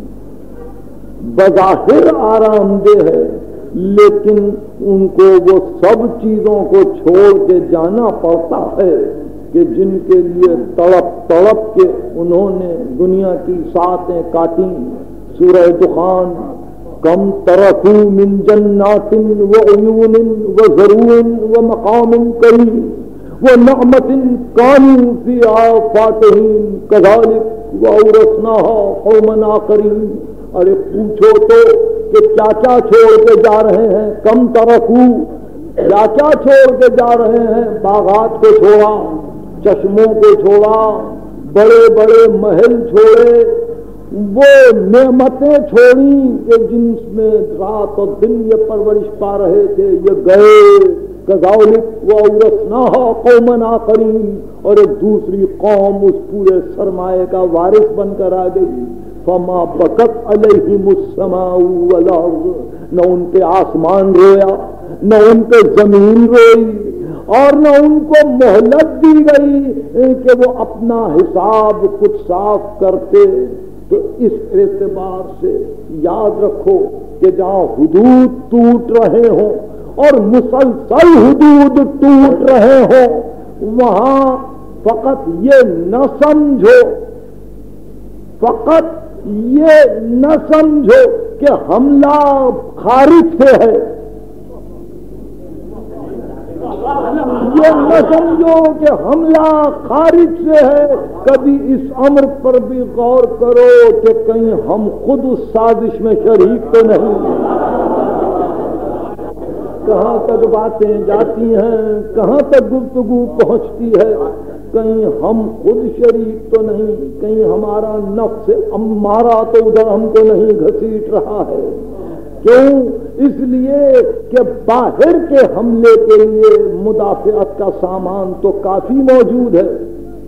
بظاہر آرام دہ ہے، لیکن ان کو وہ سب چیزوں کو چھوڑ کے جانا پڑتا ہے کہ جن کے لیے تڑپ تڑپ کے انہوں نے دنیا کی ساتیں کاٹی۔ سورہ دخان، کم ترکوا من جنات وعیون وزروع ومقام کریم ونعمت کانوا فیہا فاکہین کذالک وأورثناها قوما آخرین۔ ارے پوچھو تو کہ کیا کیا چھوڑ کے جا رہے ہیں، کم ترکوا، کیا کیا چھوڑ کے جا رہے ہیں، باغات کو چھوڑا، چشموں کو چھوڑا، بڑے بڑے محل چھوڑے، وہ نعمتیں چھوڑی کہ جن میں رات اور دن یہ پرورش پا رہے تھے، یہ گئے۔ کذالک وأورثناها قوما آخرین، اور ایک دوسری قوم اس پورے سرمایہ کا وارث بن کر آ گئی۔ فما بکت علیہم السماء والارض، نہ ان پہ آسمان رویا، نہ ان پہ زمین روئی، اور نہ ان کو مہلت دی گئی کہ وہ اپنا حساب کچھ صاف کرتے۔ تو اس اعتبار سے یاد رکھو کہ جہاں حدود ٹوٹ رہے ہوں اور مسلسل حدود ٹوٹ رہے ہوں، وہاں فقط یہ نہ سمجھو فقط یہ نہ سمجھو کہ حملہ خارج سے ہے، یہ نہ سمجھو کہ حملہ خارج سے ہے۔ کبھی اس امر پر بھی غور کرو کہ کہیں ہم خود اس سازش میں شریک تو نہیں۔ کہاں تک باتیں جاتی ہیں، کہاں تک گفتگو پہنچتی ہے، کہیں ہم خود شریک تو نہیں، کہیں ہمارا نفس امارہ تو ادھر ہم کو نہیں گھسیٹ رہا ہے۔ کیوں؟ اس لیے کہ باہر کے حملے کے لیے مدافعت کا سامان تو کافی موجود ہے،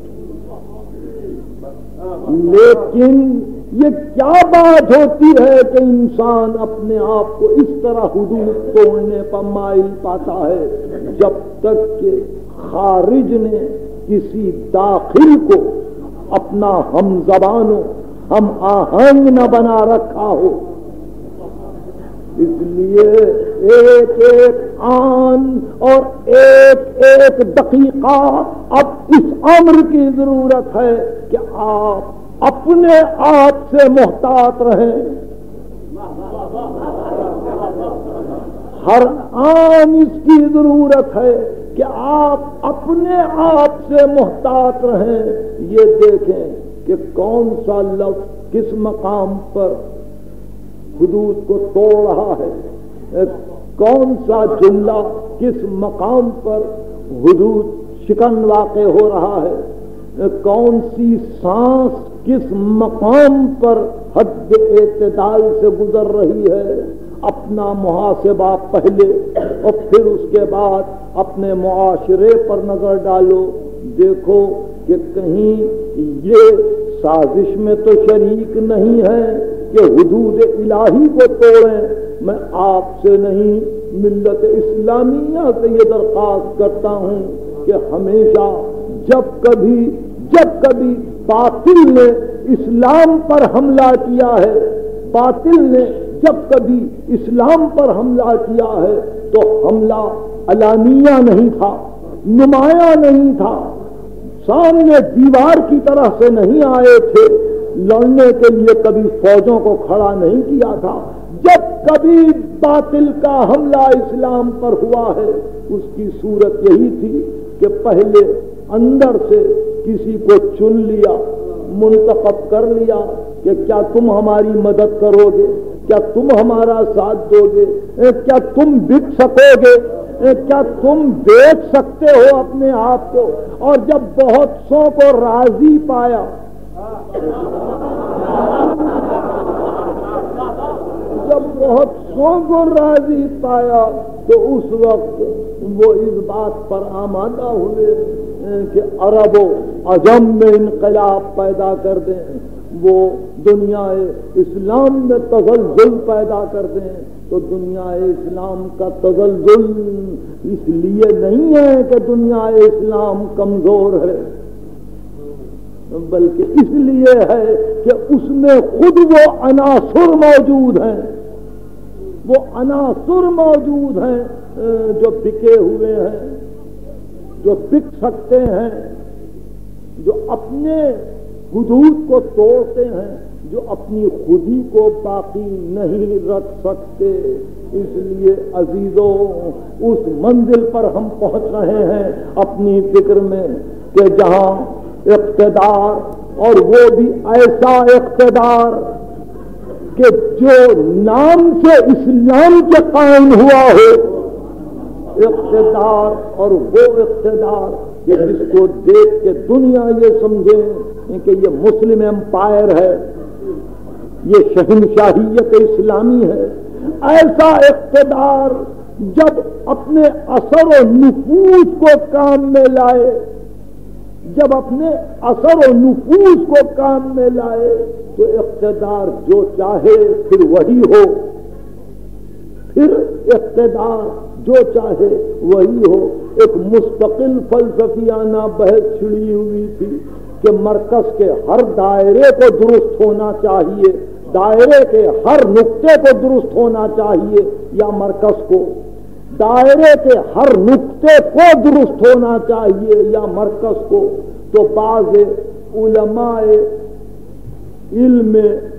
لیکن یہ کیا بات ہوتی ہے کہ انسان اپنے آپ کو اس طرح حدود توڑنے پر مائل پاتا ہے جب تک کہ خارج نے کسی داخل کو اپنا ہم زبان و ہم آہنگ نہ بنا رکھا ہو۔ اس لیے ایک ایک آن اور ایک ایک دقیقہ اب اس امر کی ضرورت ہے کہ آپ اپنے آپ سے محتاط رہیں۔ ہر آن اس کی ضرورت ہے کہ آپ اپنے آپ سے محتاط رہیں۔ یہ دیکھیں کہ کون سا لفظ کس مقام پر حدود کو توڑ رہا ہے، کون سا جملہ کس مقام پر حدود شکن واقع ہو رہا ہے، کون سی سانس کس مقام پر حد اعتدال سے گزر رہی ہے۔ اپنا محاسبہ پہلے اور پھر اس کے بعد اپنے معاشرے پر نظر ڈالو، دیکھو کہ کہیں یہ سازش میں تو شریک نہیں ہے کہ حدود الہی کو توڑیں۔ میں آپ سے نہیں، ملت اسلامیہ سے یہ درخواست کرتا ہوں کہ ہمیشہ جب کبھی جب کبھی باطل نے اسلام پر حملہ کیا ہے، باطل نے جب کبھی اسلام پر حملہ کیا ہے تو حملہ علانیہ نہیں تھا، نمایاں نہیں تھا، سامنے دیوار کی طرح سے نہیں آئے تھے، لڑنے کے لیے کبھی فوجوں کو کھڑا نہیں کیا تھا۔ جب کبھی باطل کا حملہ اسلام پر ہوا ہے اس کی صورت یہی تھی کہ پہلے اندر سے کسی کو چن لیا، منتخب کر لیا کہ کیا تم ہماری مدد کرو گے، کیا تم ہمارا ساتھ دو گے، کیا تم بک سکو گے، کیا تم بیچ سکتے ہو اپنے آپ کو۔ اور جب بہت سو کو راضی پایا، جب بہت سو کو راضی پایا تو اس وقت وہ اس بات پر آمادہ ہوئے کہ عرب و عجم میں انقلاب پیدا کر دیں، وہ دنیا اسلام میں تزلزل پیدا کر دیں۔ تو دنیا اسلام کا تزلزل اس لیے نہیں ہے کہ دنیا اسلام کمزور ہے، بلکہ اس لیے ہے کہ اس میں خود وہ عناصر موجود ہیں، وہ عناصر موجود ہیں جو بکے ہوئے ہیں، جو بک سکتے ہیں، جو اپنے حدود کو توڑتے ہیں، جو اپنی خودی کو باقی نہیں رکھ سکتے۔ اس لیے عزیزوں، اس منزل پر ہم پہنچ رہے ہیں اپنی فکر میں کہ جہاں اقتدار، اور وہ بھی ایسا اقتدار کہ جو نام سے اسلام کے قائم ہوا ہو، اقتدار، اور وہ اقتدار کہ جس کو دیکھ کے دنیا یہ سمجھے کہ یہ مسلم امپائر ہے، یہ شہنشاہیت اسلامی ہے۔ ایسا اقتدار جب اپنے اثر و نفوذ کو کام میں لائے، جب اپنے اثر و نفوذ کو کام میں لائے تو اقتدار جو چاہے پھر وہی ہو، پھر اقتدار جو چاہے وہی ہو۔ ایک مستقل فلسفیانہ بحث چھڑی ہوئی تھی کہ مرکز کے ہر دائرے کو درست ہونا چاہیے، دائرے کے ہر نقطے کو درست ہونا چاہیے یا مرکز کو، دائرے کے ہر نقطے کو درست ہونا چاہیے یا مرکز کو۔ تو بعض علماء علم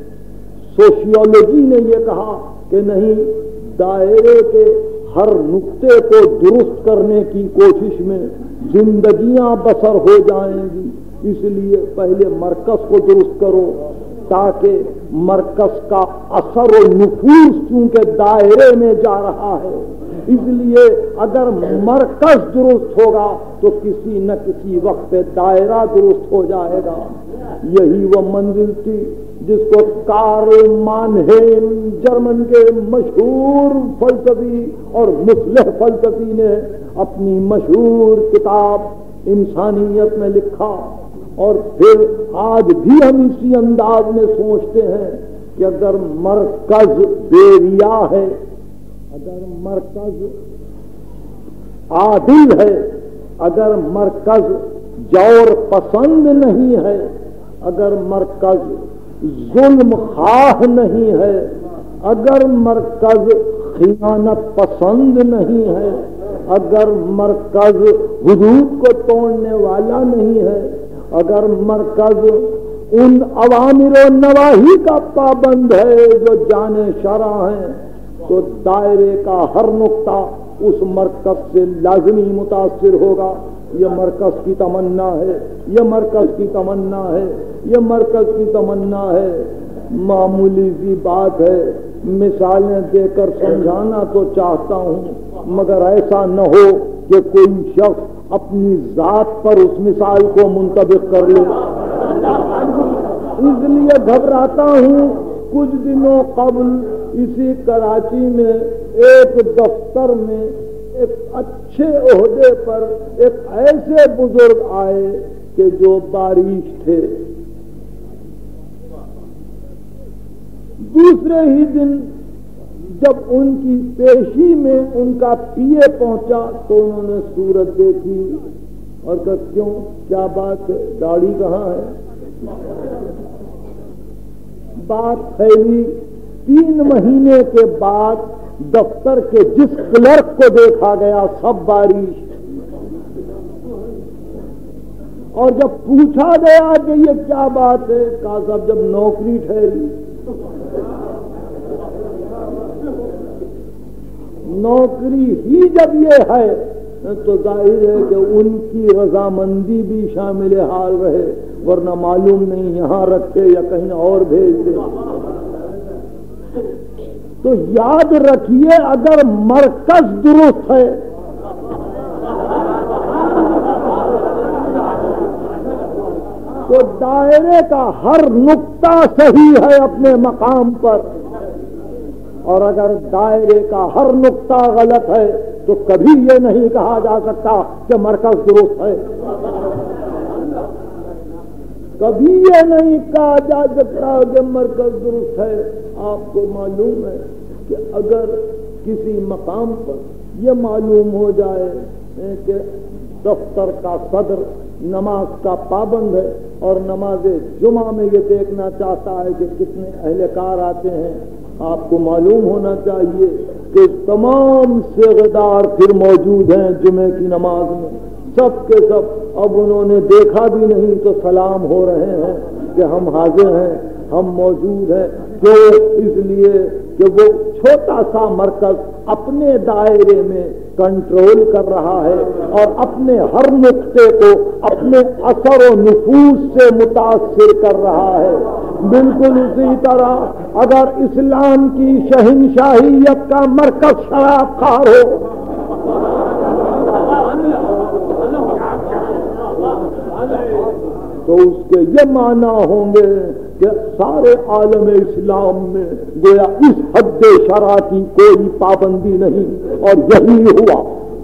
سوشیولوجی نے یہ کہا کہ نہیں، دائرے کے ہر نقطے کو درست کرنے کی کوشش میں زندگیاں بسر ہو جائیں گی، اس لیے پہلے مرکز کو درست کرو تاکہ مرکز کا اثر و نفوذ چونکہ دائرے میں جا رہا ہے، اس لیے اگر مرکز درست ہوگا تو کسی نہ کسی وقت پہ دائرہ درست ہو جائے گا۔ یہی وہ منزل تھی جس کو کارل مانہیم، جرمن کے مشہور فلسفی اور مصلح فلسفی نے اپنی مشہور کتاب انسانیت میں لکھا، اور پھر آج بھی ہم اسی انداز میں سوچتے ہیں کہ اگر مرکز بے-ریا ہے، اگر مرکز عادل ہے، اگر مرکز جور پسند نہیں ہے، اگر مرکز ظلم خواہ نہیں ہے، اگر مرکز خیانت پسند نہیں ہے، اگر مرکز حدود کو توڑنے والا نہیں ہے، اگر مرکز ان اوامر و نواہی کا پابند ہے جو جانے شرع ہیں، تو دائرے کا ہر نقطہ اس مرکز سے لازمی متاثر ہوگا۔ یہ مرکز کی تمنا ہے، یہ مرکز کی تمنا ہے، یہ مرکز کی تمنا ہے۔ معمولی سی بات ہے، مثالیں دے کر سمجھانا تو چاہتا ہوں، مگر ایسا نہ ہو کہ کوئی شخص اپنی ذات پر اس مثال کو منطبق کر لے، اس لیے گھبراتا ہوں۔ کچھ دنوں قبل اسی کراچی میں ایک دفتر میں ایک اچھے عہدے پر ایک ایسے بزرگ آئے کہ جو بارش تھے. دوسرے ہی دن جب ان کی پیشی میں ان کا پیے پہنچا تو انہوں نے صورت دیکھی اور کہا کیوں کیا بات ہے, داڑھی کہاں ہے؟ بات پھیلی. تین مہینے کے بعد دفتر کے جس کلرک کو دیکھا گیا سب بارش. اور جب پوچھا گیا کہ یہ کیا بات ہے, کہا صاحب جب نوکری ٹھہری, نوکری ہی جب یہ ہے تو ظاہر ہے کہ ان کی رضامندی بھی شامل حال رہے, ورنہ معلوم نہیں یہاں رکھے یا کہیں اور بھیج دے. تو یاد رکھیے اگر مرکز درست ہے تو دائرے کا ہر نقطہ صحیح ہے اپنے مقام پر, اور اگر دائرے کا ہر نقطہ غلط ہے تو کبھی یہ نہیں کہا جا سکتا کہ مرکز درست ہے. کبھی یہ نہیں کہا جا سکتا کہ مرکز درست ہے. آپ کو معلوم ہے کہ اگر کسی مقام پر یہ معلوم ہو جائے کہ دفتر کا صدر نماز کا پابند ہے اور نماز جمعہ میں یہ دیکھنا چاہتا ہے کہ کتنے اہلکار آتے ہیں, آپ کو معلوم ہونا چاہیے کہ تمام صیغدار پھر موجود ہیں جمعے کی نماز میں, سب کے سب. اب انہوں نے دیکھا بھی نہیں تو سلام ہو رہے ہیں کہ ہم حاضر ہیں, ہم موجود ہیں. کیوں؟ اس لیے کہ وہ چھوٹا سا مرکز اپنے دائرے میں کنٹرول کر رہا ہے اور اپنے ہر نقطے کو اپنے اثر و نفوذ سے متاثر کر رہا ہے. بالکل اسی طرح اگر اسلام کی شہنشاہیت کا مرکز شراب خور ہو تو اس کے یہ معنی ہوں گے کہ سارے عالم اسلام میں گویا اس حد شرع کی کوئی پابندی نہیں, اور یہی ہوا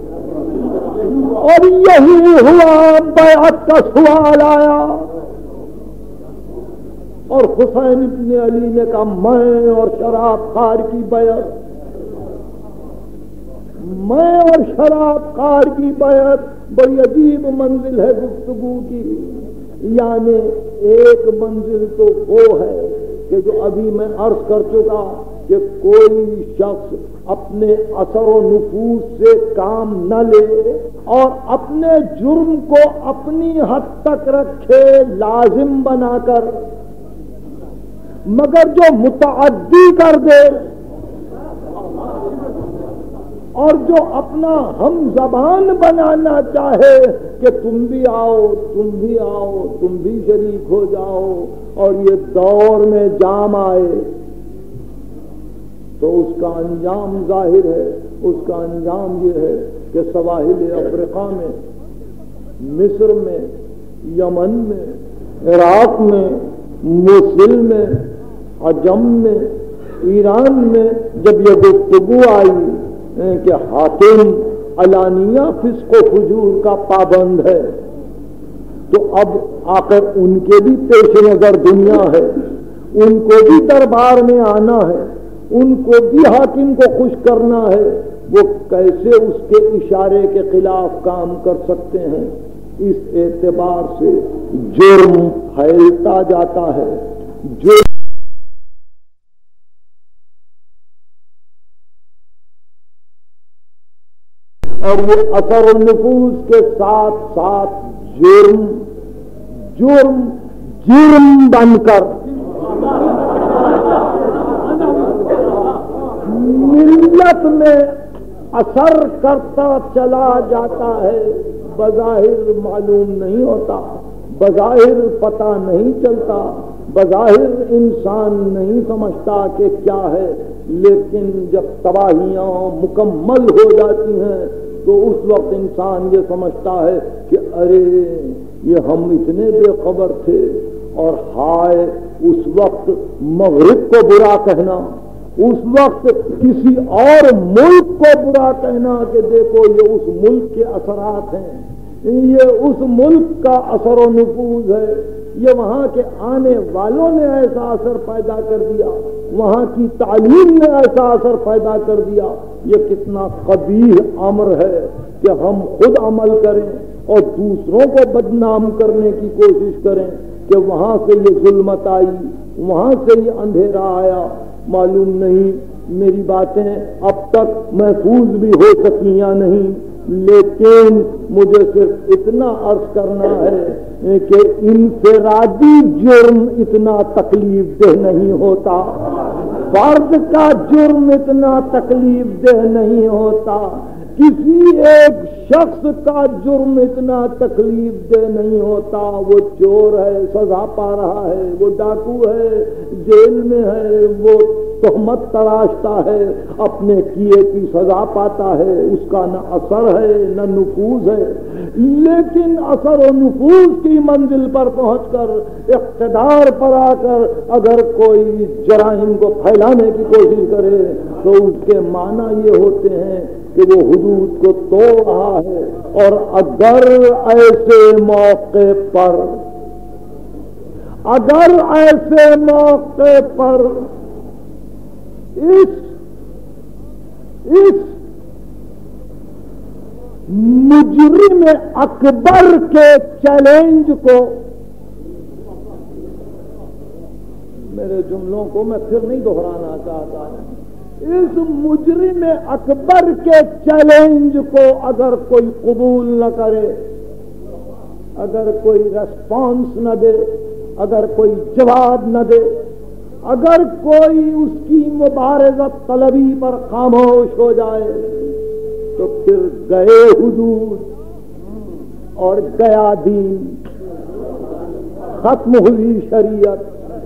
اور یہی ہوا بیعت کا سوال آیا اور حسین ابن علی نے کہا میں اور شراب خور کی بیعت, میں اور شراب خور کی بیعت بڑی عجیب منزل ہے گفتگو کی. یعنی ایک منزل تو وہ ہے کہ جو ابھی میں عرض کر چکا کہ کوئی شخص اپنے اثر و نفوذ سے کام نہ لے اور اپنے جرم کو اپنی حد تک رکھے لازم بنا کر, مگر جو متعدی کر دے اور جو اپنا ہم زبان بنانا چاہے کہ تم بھی آؤ تم بھی آؤ تم بھی شریک ہو جاؤ اور یہ دور میں جام آئے, تو اس کا انجام ظاہر ہے. اس کا انجام یہ ہے کہ سواحل افریقہ میں, مصر میں, یمن میں, عراق میں, موصل میں, عجم میں, ایران میں جب یہ گفتگو آئی کہ حاکم علانیہ فسق و فجور کا پابند ہے, تو اب آخر ان کے بھی پیش نظر دنیا ہے, ان کو بھی دربار میں آنا ہے, ان کو بھی حاکم کو خوش کرنا ہے. وہ کیسے اس کے اشارے کے خلاف کام کر سکتے ہیں؟ اس اعتبار سے جرم پھیلتا جاتا ہے. جو اور وہ اثر و نفوذ کے ساتھ ساتھ جرم جرم جرم بن کر ملت میں اثر کرتا چلا جاتا ہے. بظاہر معلوم نہیں ہوتا, بظاہر پتہ نہیں چلتا, بظاہر انسان نہیں سمجھتا کہ کیا ہے, لیکن جب تباہیاں مکمل ہو جاتی ہیں تو اس وقت انسان یہ سمجھتا ہے کہ ارے یہ ہم اتنے بے خبر تھے, اور ہائے اس وقت مغرب کو برا کہنا اس وقت کسی اور ملک کو برا کہنا کہ دیکھو یہ اس ملک کے اثرات ہیں، یہ اس ملک کا اثر و نفوذ ہے، یہ وہاں کے آنے والوں نے ایسا اثر پیدا کر دیا، وہاں کی تعلیم نے ایسا اثر پیدا کر دیا، یہ کتنا قبیح امر ہے کہ ہم خود عمل کریں اور دوسروں کو بدنام کرنے کی کوشش کریں کہ وہاں سے یہ ظلمت آئی، وہاں سے یہ اندھیرا آیا۔ معلوم نہیں میری باتیں اب تک محفوظ بھی ہو سکی یا نہیں، لیکن مجھے صرف اتنا عرض کرنا ہے کہ انفرادی جرم اتنا تکلیف دہ نہیں ہوتا، فرد کا جرم اتنا تکلیف دہ نہیں ہوتا، کسی ایک شخص کا جرم اتنا تکلیف دہ نہیں ہوتا۔ وہ چور ہے سزا پا رہا ہے، وہ ڈاکو ہے جیل میں ہے، وہ تہمت تراشتا ہے اپنے کیے کی سزا پاتا ہے، اس کا نہ اثر ہے نہ نفوذ ہے، لیکن اثر و نفوذ کی منزل پر پہنچ کر اقتدار پر آ کر اگر کوئی جرائم کو پھیلانے کی کوشش کرے تو اس کے معنی یہ ہوتے ہیں کہ وہ حدود کو توڑ رہا ہے۔ اور اگر ایسے موقع پر اگر ایسے موقع پر اس اس مجرم اکبر کے چیلنج کو، میرے جملوں کو میں پھر نہیں دہرانا چاہتا، اس مجرم اکبر کے چیلنج کو اگر کوئی قبول نہ کرے، اگر کوئی ریسپانس نہ دے، اگر کوئی جواب نہ دے، اگر کوئی اس کی مبارزت طلبی پر خاموش ہو جائے تو پھر گئے حدود اور گیا دین، ختم ہوئی شریعت۔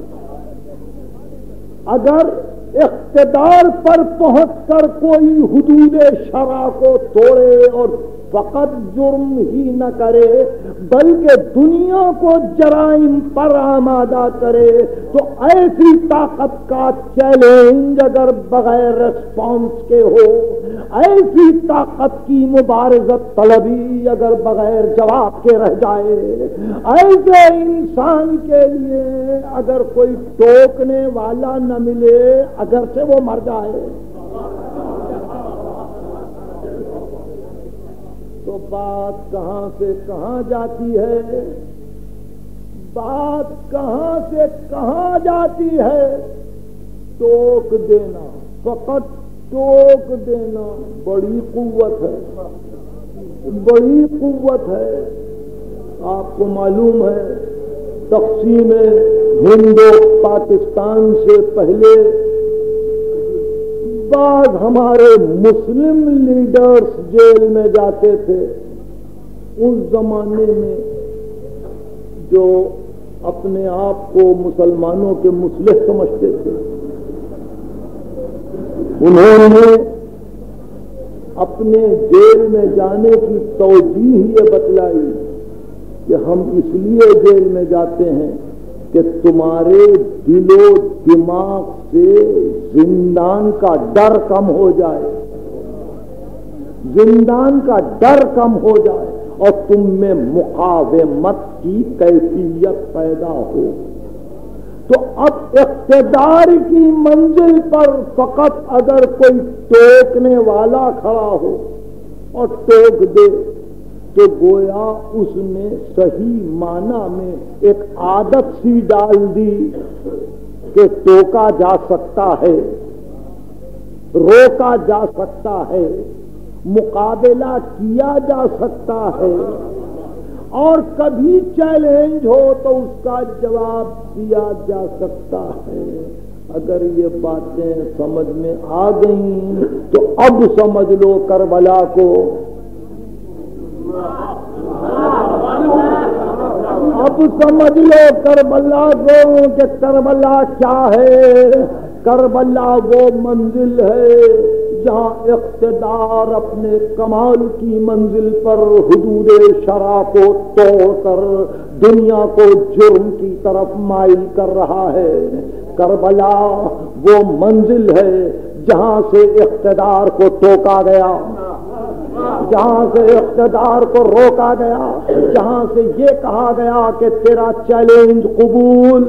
اگر اقتدار پر پہنچ کر کوئی حدود شرع کو توڑے اور فقط جرم ہی نہ کرے بلکہ دنیا کو جرائم پر آمادہ کرے تو ایسی طاقت کا چیلنج اگر بغیر ریسپانس کے ہو، ایسی طاقت کی مبارزت طلبی اگر بغیر جواب کے رہ جائے، ایسے انسان کے لیے اگر کوئی ٹوکنے والا نہ ملے اگرچہ وہ مر جائے تو بات کہاں سے کہاں جاتی ہے، بات کہاں سے کہاں جاتی ہے۔ ٹوک دینا، فقط ٹوک دینا بڑی قوت ہے، بڑی قوت ہے۔ آپ کو معلوم ہے تقسیم ہند و پاکستان سے پہلے بعض ہمارے مسلم لیڈرز جیل میں جاتے تھے۔ اس زمانے میں جو اپنے آپ کو مسلمانوں کے مصلح سمجھتے تھے، انہوں نے اپنے جیل میں جانے کی توجیہ یہ بتلائی کہ ہم اس لیے جیل میں جاتے ہیں کہ تمہارے دل و دماغ سے زندان کا ڈر کم ہو جائے، زندان کا ڈر کم ہو جائے اور تم میں مقاومت کی کیفیت پیدا ہو۔ تو اب اقتدار کی منزل پر فقط اگر کوئی ٹوکنے والا کھڑا ہو اور ٹوک دے تو گویا اس نے صحیح معنی میں ایک عادت سی ڈال دی کہ ٹوکا جا سکتا ہے، روکا جا سکتا ہے، مقابلہ کیا جا سکتا ہے، اور کبھی چیلنج ہو تو اس کا جواب دیا جا سکتا ہے۔ اگر یہ باتیں سمجھ میں آ گئیں تو اب سمجھ لو کربلا کو، اب سمجھ لو کربلا کو کہ کربلا کیا ہے۔ کربلا وہ منزل ہے جہاں اقتدار اپنے کمال کی منزل پر حدود شرع کو توڑ کر دنیا کو جرم کی طرف مائل کر رہا ہے۔ کربلا وہ منزل ہے جہاں سے اقتدار کو ٹوکا گیا، جہاں سے اقتدار کو روکا گیا، جہاں سے یہ کہا گیا کہ تیرا چیلنج قبول،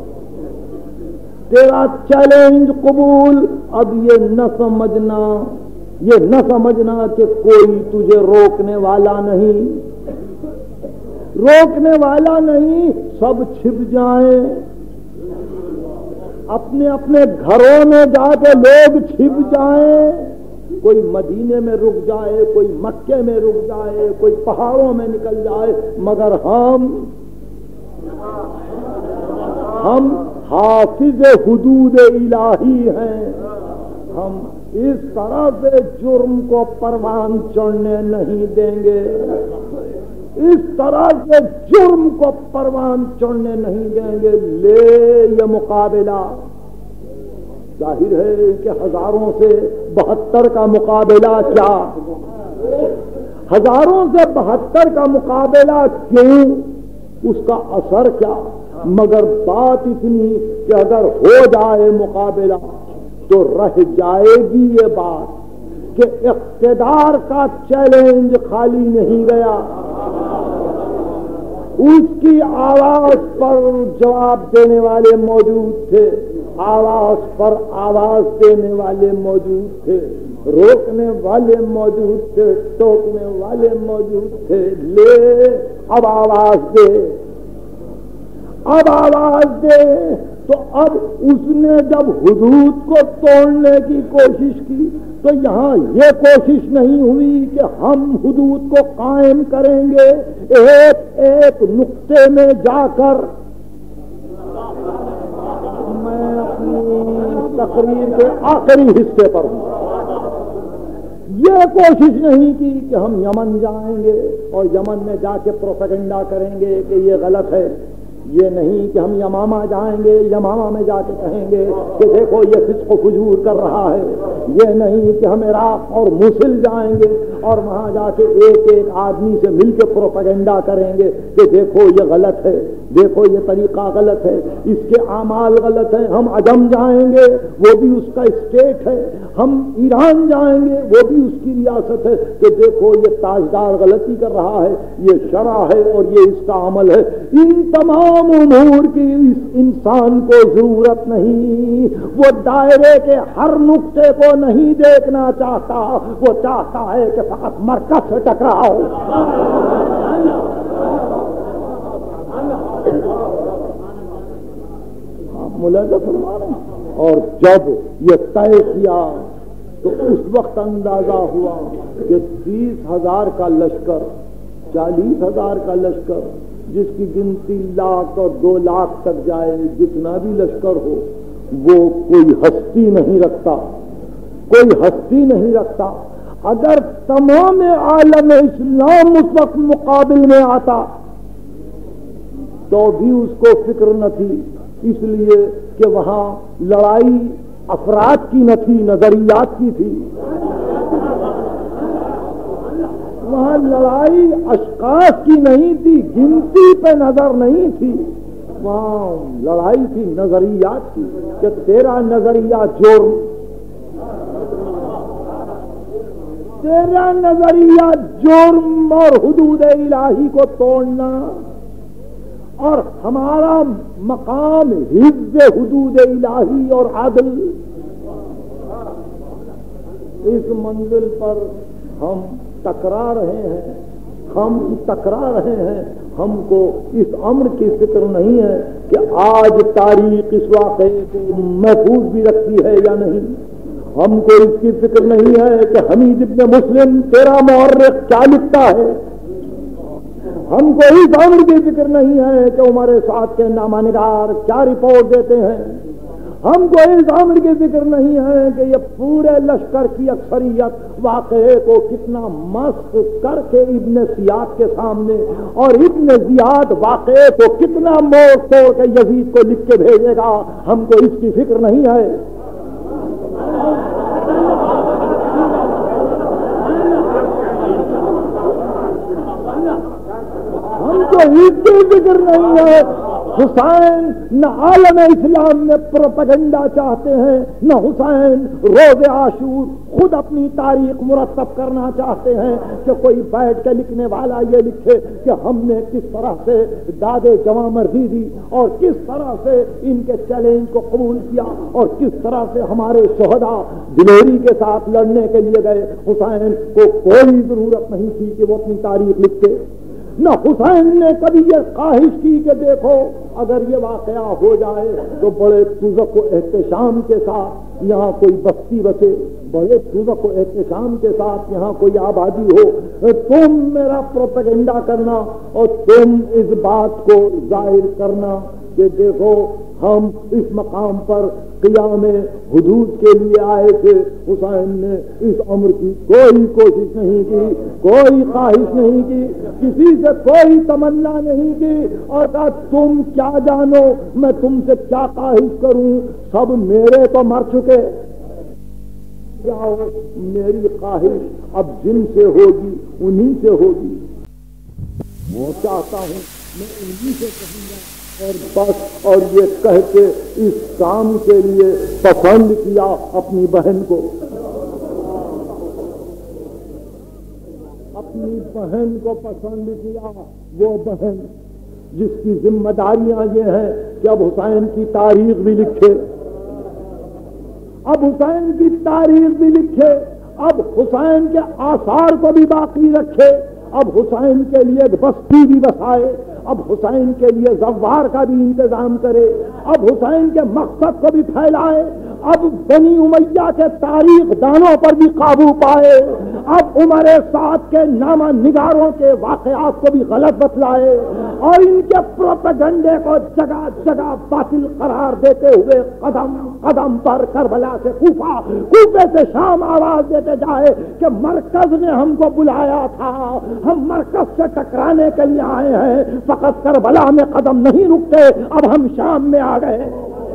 تیرا چیلنج قبول۔ اب یہ نہ سمجھنا، یہ نہ سمجھنا کہ کوئی تجھے روکنے والا نہیں، روکنے والا نہیں، سب چھپ جائیں، اپنے اپنے گھروں میں جا کے لوگ چھپ جائیں، کوئی مدینے میں رک جائے، کوئی مکے میں رک جائے، کوئی پہاڑوں میں نکل جائے، مگر ہم ہم حافظ حدود الہی ہیں، ہم اس طرح سے جرم کو پروان چڑھنے نہیں دیں گے، اس طرح سے جرم کو پروان چڑھنے نہیں دیں گے۔ لے یہ مقابلہ، ظاہر ہے کہ ہزاروں سے بہتر کا مقابلہ کیا، ہزاروں سے بہتر کا مقابلہ کیوں، اس کا اثر کیا، مگر بات اتنی کہ اگر ہو جائے مقابلہ تو رہ جائے گی یہ بات کہ اقتدار کا چیلنج خالی نہیں گیا، اس کی آواز پر جواب دینے والے موجود تھے، آواز پر آواز دینے والے موجود تھے، روکنے والے موجود تھے، ٹوکنے والے موجود تھے۔ لے اب آواز دے، اب آواز دے۔ تو اب اس نے جب حدود کو توڑنے کی کوشش کی تو یہاں یہ کوشش نہیں ہوئی کہ ہم حدود کو قائم کریں گے، ایک ایک نقطے میں جا کر۔ میں اپنی تقریر کے آخری حصے پر ہوں، یہ کوشش نہیں کی کہ ہم یمن جائیں گے اور یمن میں جا کے پروپیگنڈا کریں گے کہ یہ غلط ہے، یہ نہیں کہ ہم یمامہ جائیں گے، یمامہ میں جا کے کہیں گے کہ دیکھو یہ فسق و فجور کر رہا ہے، یہ نہیں کہ ہم عراق اور موصل جائیں گے اور وہاں جا کے ایک ایک آدمی سے مل کے پروپیگنڈا کریں گے کہ دیکھو یہ غلط ہے، دیکھو یہ طریقہ غلط ہے، اس کے اعمال غلط ہیں۔ ہم عجم جائیں گے، وہ بھی اس کا اسٹیٹ ہے، ہم ایران جائیں گے، وہ بھی اس کی ریاست ہے، کہ دیکھو یہ تاجدار غلطی کر رہا ہے، یہ شرع ہے اور یہ اس کا عمل ہے۔ ان تمام امور کی اس انسان کو ضرورت نہیں، وہ دائرے کے ہر نقطے کو نہیں دیکھنا چاہتا، وہ چاہتا ہے کہ فقط مرکز سے ٹکراؤ۔ ملاحظہ فرما رہے ہیں۔ اور جب یہ طے کیا تو اس وقت اندازہ ہوا کہ تیس ہزار کا لشکر، چالیس ہزار کا لشکر، جس کی گنتی لاکھ اور دو لاکھ تک جائے، جتنا بھی لشکر ہو، وہ کوئی ہستی نہیں رکھتا، کوئی ہستی نہیں رکھتا۔ اگر تمام عالم اسلام اس وقت مقابل میں آتا تو بھی اس کو فکر نہ تھی، اس لیے کہ وہاں لڑائی افراد کی نہ تھی، نظریات کی تھی، وہاں لڑائی اشخاص کی نہیں تھی، گنتی پہ نظر نہیں تھی، وہاں لڑائی تھی نظریات کی، کہ تیرا نظریہ جرم، تیرا نظریہ جرم اور حدود الہی کو توڑنا، اور ہمارا مقام حفظ حدود الہی اور عدل۔ اس منزل پر ہم ٹکرا رہے ہیں، ہم ٹکرا رہے ہیں، ہم کو اس امر کی فکر نہیں ہے کہ آج تاریخ اس واقعے کو محفوظ بھی رکھتی ہے یا نہیں، ہم کو اس کی فکر نہیں ہے کہ حمید ابن مسلم تیرا مورخ کیا لکھتا ہے، ہم کو اس امر کی فکر نہیں ہے کہ عمر سعد کے نامہ نگار کیا رپورٹ دیتے ہیں، ہم کو اس امر کی فکر نہیں ہے کہ یہ پورے لشکر کی اکثریت واقعے کو کتنا مسخ کر کے ابن زیاد کے سامنے، اور ابن زیاد واقعے کو کتنا موڑ توڑ کے یزید کو لکھ کے بھیجے گا، ہم کو اس کی فکر نہیں ہے۔ ہم کو اس کی فکر نہیں ہے، حسین نہ عالم اسلام میں پروپیگنڈا چاہتے ہیں، نہ حسین روز عاشور خود اپنی تاریخ مرتب کرنا چاہتے ہیں کہ کوئی بیٹھ کے لکھنے والا یہ لکھے کہ ہم نے کس طرح سے دادے جواں مردی دی اور کس طرح سے ان کے چیلنج کو قبول کیا اور کس طرح سے ہمارے شہداء دلیری کے ساتھ لڑنے کے لیے گئے۔ حسین کو کوئی ضرورت نہیں تھی کہ وہ اپنی تاریخ لکھتے، نہ حسین نے کبھی یہ خواہش کی کہ دیکھو اگر یہ واقعہ ہو جائے تو بڑے تذک و احتشام کے ساتھ یہاں کوئی بستی بسے، بڑے تذک و احتشام کے ساتھ یہاں کوئی آبادی ہو، تم میرا پروپیگنڈا کرنا اور تم اس بات کو ظاہر کرنا کہ دیکھو ہم اس مقام پر قیام حدود کے لیے آئے تھے۔ حسین نے اس امر کی کوئی کوشش نہیں کی، کوئی خواہش نہیں کی، کسی سے کوئی تمنا نہیں کی اور کہا تم کیا جانو میں تم سے کیا خواہش کروں، سب میرے تو مر چکے، جاؤ میری خواہش اب جن سے ہوگی انہی سے ہوگی، وہ چاہتا ہوں میں انہی سے کہوں گا اور بس۔ اور یہ کہہ کے اس کام کے لیے پسند کیا اپنی بہن کو، اپنی بہن کو پسند کیا، وہ بہن جس کی ذمہ داریاں یہ ہیں کہ اب حسین کی تاریخ بھی لکھے، اب حسین کی تاریخ بھی لکھے، اب حسین کے آثار کو بھی باقی رکھے، اب حسین کے لیے ایک بستی بھی بسائے، اب حسین کے لیے زوار کا بھی انتظام کرے، اب حسین کے مقصد کو بھی پھیلائے، اب بنی امیہ کے تاریخ دانوں پر بھی قابو پائے، اب عمر سعد کے نامہ نگاروں کے واقعات کو بھی غلط بتلائے اور ان کے پروپیگنڈے کو جگہ جگہ باطل قرار دیتے ہوئے قدم قدم پر کربلا سے کوفہ، کوفے سے شام آواز دیتے جائے کہ مرکز نے ہم کو بلایا تھا، ہم مرکز سے ٹکرانے کے لیے آئے ہیں، فقط کربلا میں قدم نہیں رکتے، اب ہم شام میں آ گئے۔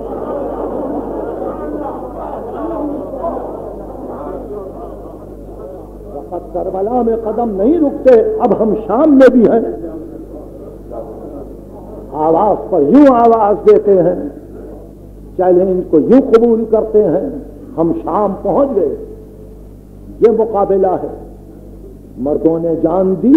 فقط کربلا میں قدم نہیں رکتے، اب ہم شام میں بھی ہیں۔ آواز پر یوں آواز دیتے ہیں، چیلنج کو یوں قبول کرتے ہیں، ہم شام پہنچ گئے۔ یہ مقابلہ ہے، مردوں نے جان دی،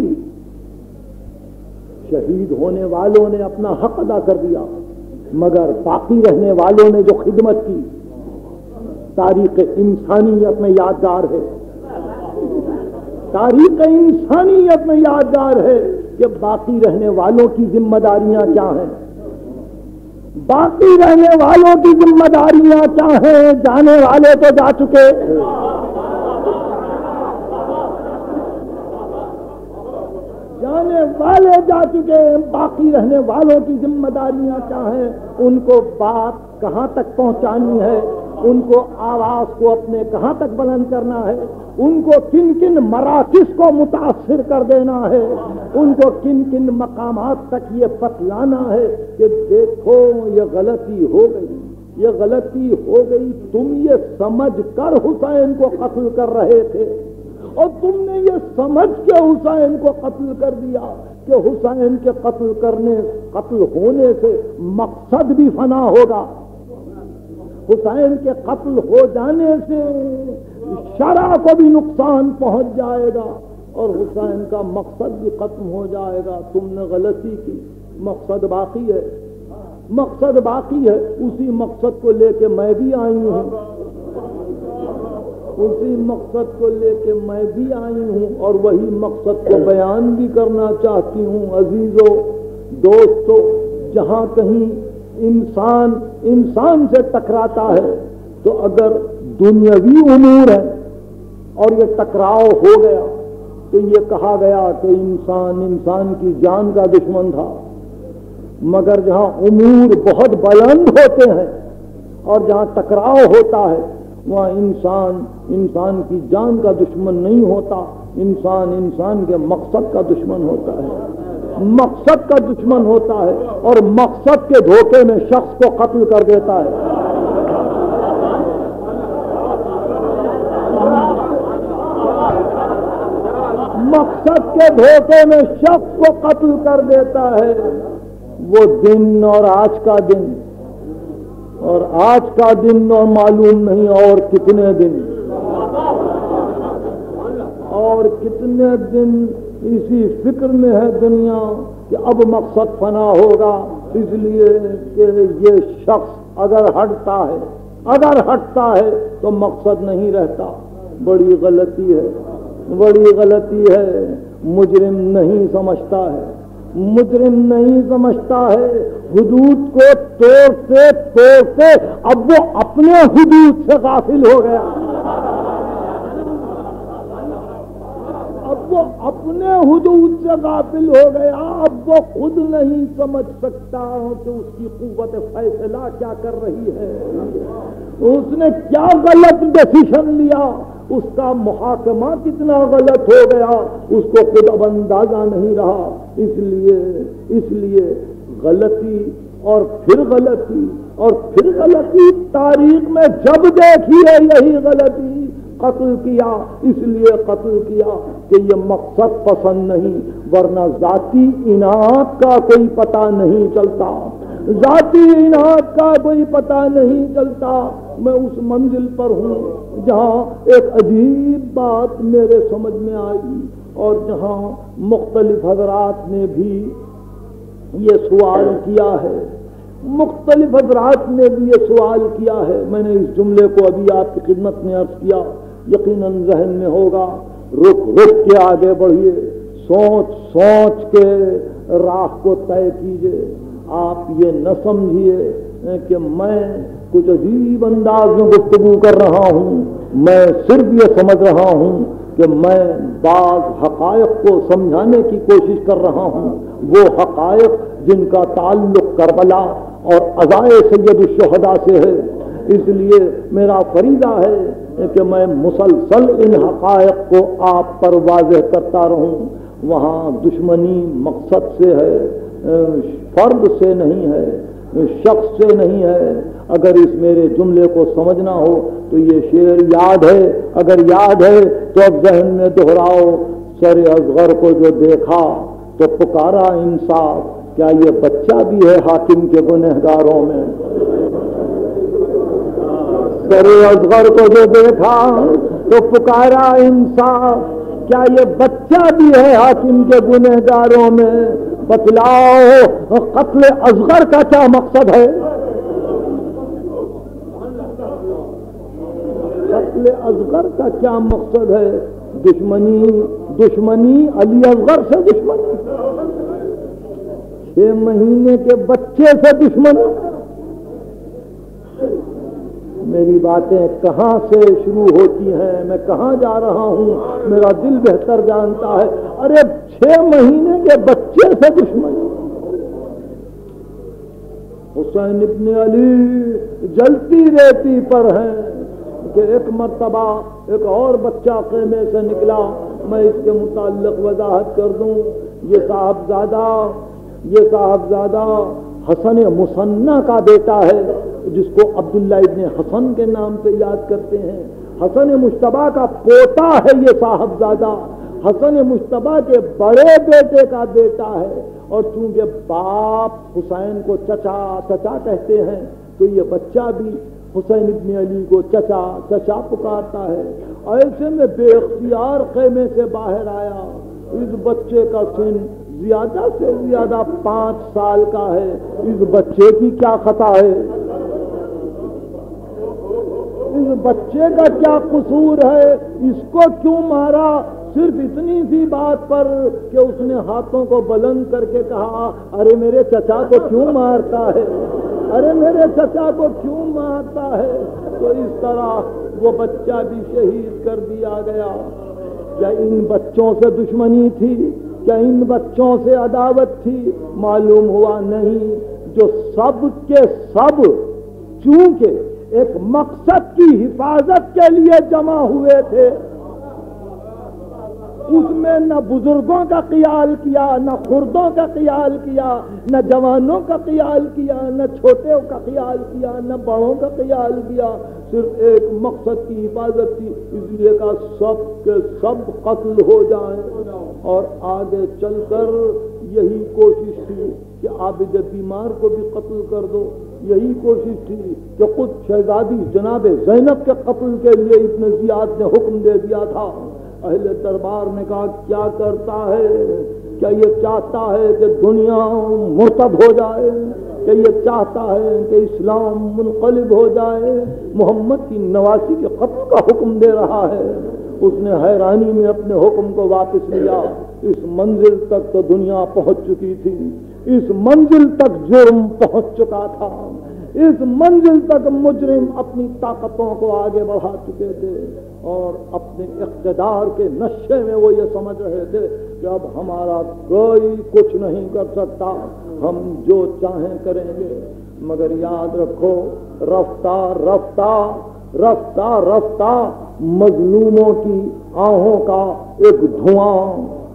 شہید ہونے والوں نے اپنا حق ادا کر دیا، مگر باقی رہنے والوں نے جو خدمت کی تاریخ انسانیت میں یادگار ہے، تاریخ انسانیت میں یادگار ہے کہ باقی رہنے والوں کی ذمہ داریاں کیا ہیں، باقی رہنے والوں کی ذمہ داریاں کیا ہیں، جانے والے تو جا چکے، جانے والے جا چکے، باقی رہنے والوں کی ذمہ داریاں کیا ہیں، ان کو بات کہاں تک پہنچانی ہے، ان کو آواز کو اپنے کہاں تک بلند کرنا ہے، ان کو کن کن مراکز کو متاثر کر دینا ہے، ان کو کن کن مقامات تک یہ بتلانا ہے کہ دیکھو یہ غلطی ہو گئی، یہ غلطی ہو گئی، تم یہ سمجھ کر حسین کو قتل کر رہے تھے اور تم نے یہ سمجھ کے حسین کو قتل کر دیا کہ حسین کے قتل کرنے قتل ہونے سے مقصد بھی فنا ہوگا، حسین کے قتل ہو جانے سے شرع کو بھی نقصان پہنچ جائے گا اور حسین کا مقصد بھی ختم ہو جائے گا۔ تم نے غلطی کی، مقصد باقی ہے، مقصد باقی ہے، اسی مقصد کو لے کے میں بھی آئی ہوں، اسی مقصد کو لے کے میں بھی آئی ہوں اور وہی مقصد کو بیان بھی کرنا چاہتی ہوں۔ عزیزو دوستو، جہاں کہیں انسان انسان سے ٹکراتا ہے تو اگر دنیاوی امور ہے اور یہ ٹکراؤ ہو گیا تو یہ کہا گیا کہ انسان انسان کی جان کا دشمن تھا، مگر جہاں امور بہت بلند ہوتے ہیں اور جہاں ٹکراؤ ہوتا ہے وہاں انسان انسان کی جان کا دشمن نہیں ہوتا، انسان انسان کے مقصد کا دشمن ہوتا ہے، مقصد کا دشمن ہوتا ہے اور مقصد کے دھوکے میں شخص کو قتل کر دیتا ہے۔ مقصد کے دھوکے میں شخص کو قتل کر دیتا ہے۔ وہ دن اور آج کا دن اور آج کا دن اور معلوم نہیں اور کتنے دن اور کتنے دن اسی فکر میں ہے دنیا کہ اب مقصد فنا ہوگا، اس لیے کہ یہ شخص اگر ہٹتا ہے اگر ہٹتا ہے تو مقصد نہیں رہتا۔ بڑی غلطی ہے، بڑی غلطی ہے۔ مجرم نہیں سمجھتا ہے، مجرم نہیں سمجھتا ہے حدود کو توڑتے توڑتے اب وہ اپنے حدود سے غافل ہو گیا، اب وہ اپنے حدود سے غافل ہو گیا، اب وہ خود نہیں سمجھ سکتا کہ اس کی قوت فیصلہ کیا کر رہی ہے، اس نے کیا غلط ڈیسیشن لیا، اس کا محاکمہ کتنا غلط ہو گیا، اس کو خود اب اندازہ نہیں رہا۔ اس لیے اس لیے غلطی اور پھر غلطی اور پھر غلطی تاریخ میں جب دیکھی ہے یہی غلطی، قتل کیا اس لیے قتل کیا کہ یہ مقصد پسند نہیں، ورنہ ذاتی انعام کا کوئی پتہ نہیں چلتا، ذاتی انعام کا کوئی پتہ نہیں چلتا۔ میں اس منزل پر ہوں جہاں ایک عجیب بات میرے سمجھ میں آئی اور جہاں مختلف حضرات نے بھی یہ سوال کیا ہے، مختلف حضرات نے بھی یہ سوال کیا ہے۔ میں نے اس جملے کو ابھی آپ کی خدمت میں عرض کیا، یقیناً ذہن میں ہوگا، رک رک کے آگے بڑھیے، سوچ سوچ کے راہ کو طے کیجیے۔ آپ یہ نہ سمجھیے کہ میں کچھ عجیب انداز میں گفتگو کر رہا ہوں، میں صرف یہ سمجھ رہا ہوں کہ میں بعض حقائق کو سمجھانے کی کوشش کر رہا ہوں، وہ حقائق جن کا تعلق کربلا اور عزائے سید الشہداء سے ہے۔ اس لیے میرا فریضہ ہے کہ میں مسلسل ان حقائق کو آپ پر واضح کرتا رہوں۔ وہاں دشمنی مقصد سے ہے، فرد سے نہیں ہے، شخص سے نہیں ہے۔ اگر اس میرے جملے کو سمجھنا ہو تو یہ شعر یاد ہے، اگر یاد ہے تو اب ذہن میں دہراؤ، سر اصغر کو جو دیکھا تو پکارا انصاف، کیا یہ بچہ بھی ہے حاکم کے گنہگاروں میں؟ سر اصغر کو جو دیکھا تو پکارا انصاف، کیا یہ بچہ بھی ہے حاکم کے گنہگاروں میں؟ بتلاؤ قتل اصغر کا کیا مقصد ہے؟ قتل اصغر کا کیا مقصد ہے؟ دشمنی دشمنی علی اصغر سے دشمنی، چھ مہینے کے بچے سے دشمنی۔ میری باتیں کہاں سے شروع ہوتی ہیں، میں کہاں جا رہا ہوں، میرا دل بہتر جانتا ہے۔ ارے چھ مہینے کے بچے سے دشمنی۔ حسین ابن علی جلتی ریتی پر ہیں کہ ایک مرتبہ ایک اور بچہ خیمے سے نکلا، میں اس کے متعلق وضاحت کر دوں۔ یہ صاحبزادہ یہ صاحبزادہ حسن مثنی کا بیٹا ہے، جس کو عبداللہ ابن حسن کے نام سے یاد کرتے ہیں۔ حسن مجتبیٰ کا پوتا ہے یہ صاحبزادہ، حسن مجتبیٰ کے بڑے بیٹے کا بیٹا ہے، اور چونکہ باپ حسین کو چچا چچا کہتے ہیں تو یہ بچہ بھی حسین ابن علی کو چچا چچا پکارتا ہے۔ ایسے میں بے اختیار خیمے سے باہر آیا۔ اس بچے کا سن زیادہ سے زیادہ پانچ سال کا ہے، اس بچے کی کیا خطا ہے؟ اس بچے کا کیا قصور ہے؟ اس کو کیوں مارا؟ صرف اتنی سی بات پر کہ اس نے ہاتھوں کو بلند کر کے کہا، ارے میرے چچا کو کیوں مارتا ہے، ارے میرے چچا کو کیوں مارتا ہے؟ تو اس طرح وہ بچہ بھی شہید کر دیا گیا۔ کیا ان بچوں سے دشمنی تھی؟ کیا ان بچوں سے عداوت تھی؟ معلوم ہوا نہیں۔ جو سب کے سب چونکہ ایک مقصد کی حفاظت کے لیے جمع ہوئے تھے، اس میں نہ بزرگوں کا خیال کیا، نہ خردوں کا خیال کیا، نہ جوانوں کا خیال کیا، نہ چھوٹوں کا خیال کیا، نہ بڑوں کا خیال کیا، صرف ایک مقصد کی حفاظت تھی۔ اس لیے کہ سب کے سب قتل ہو جائیں، اور آگے چل کر یہی کوشش تھی کہ عابد بیمار کو بھی قتل کر دو. یہی کوشش تھی کہ خود شہزادی جناب زینب کے قتل کے لیے ابن زیاد نے حکم دے دیا تھا. اہل دربار نے کہا کیا کرتا ہے؟ کیا یہ چاہتا ہے کہ دنیا مرتد ہو جائے؟ کہ یہ چاہتا ہے کہ اسلام منقلب ہو جائے؟ محمد کی نواسی کے قتل کا حکم دے رہا ہے. اس نے حیرانی میں اپنے حکم کو واپس لیا. اس منزل تک تو دنیا پہنچ چکی تھی، اس منزل تک جرم پہنچ چکا تھا، اس منزل تک مجرم اپنی طاقتوں کو آگے بڑھا چکے تھے اور اپنے اقتدار کے نشے میں وہ یہ سمجھ رہے تھے کہ اب ہمارا کوئی کچھ نہیں کر سکتا، ہم جو چاہیں کریں گے. مگر یاد رکھو، رفتہ رفتہ رفتہ رفتہ مظلوموں کی آہوں کا ایک دھواں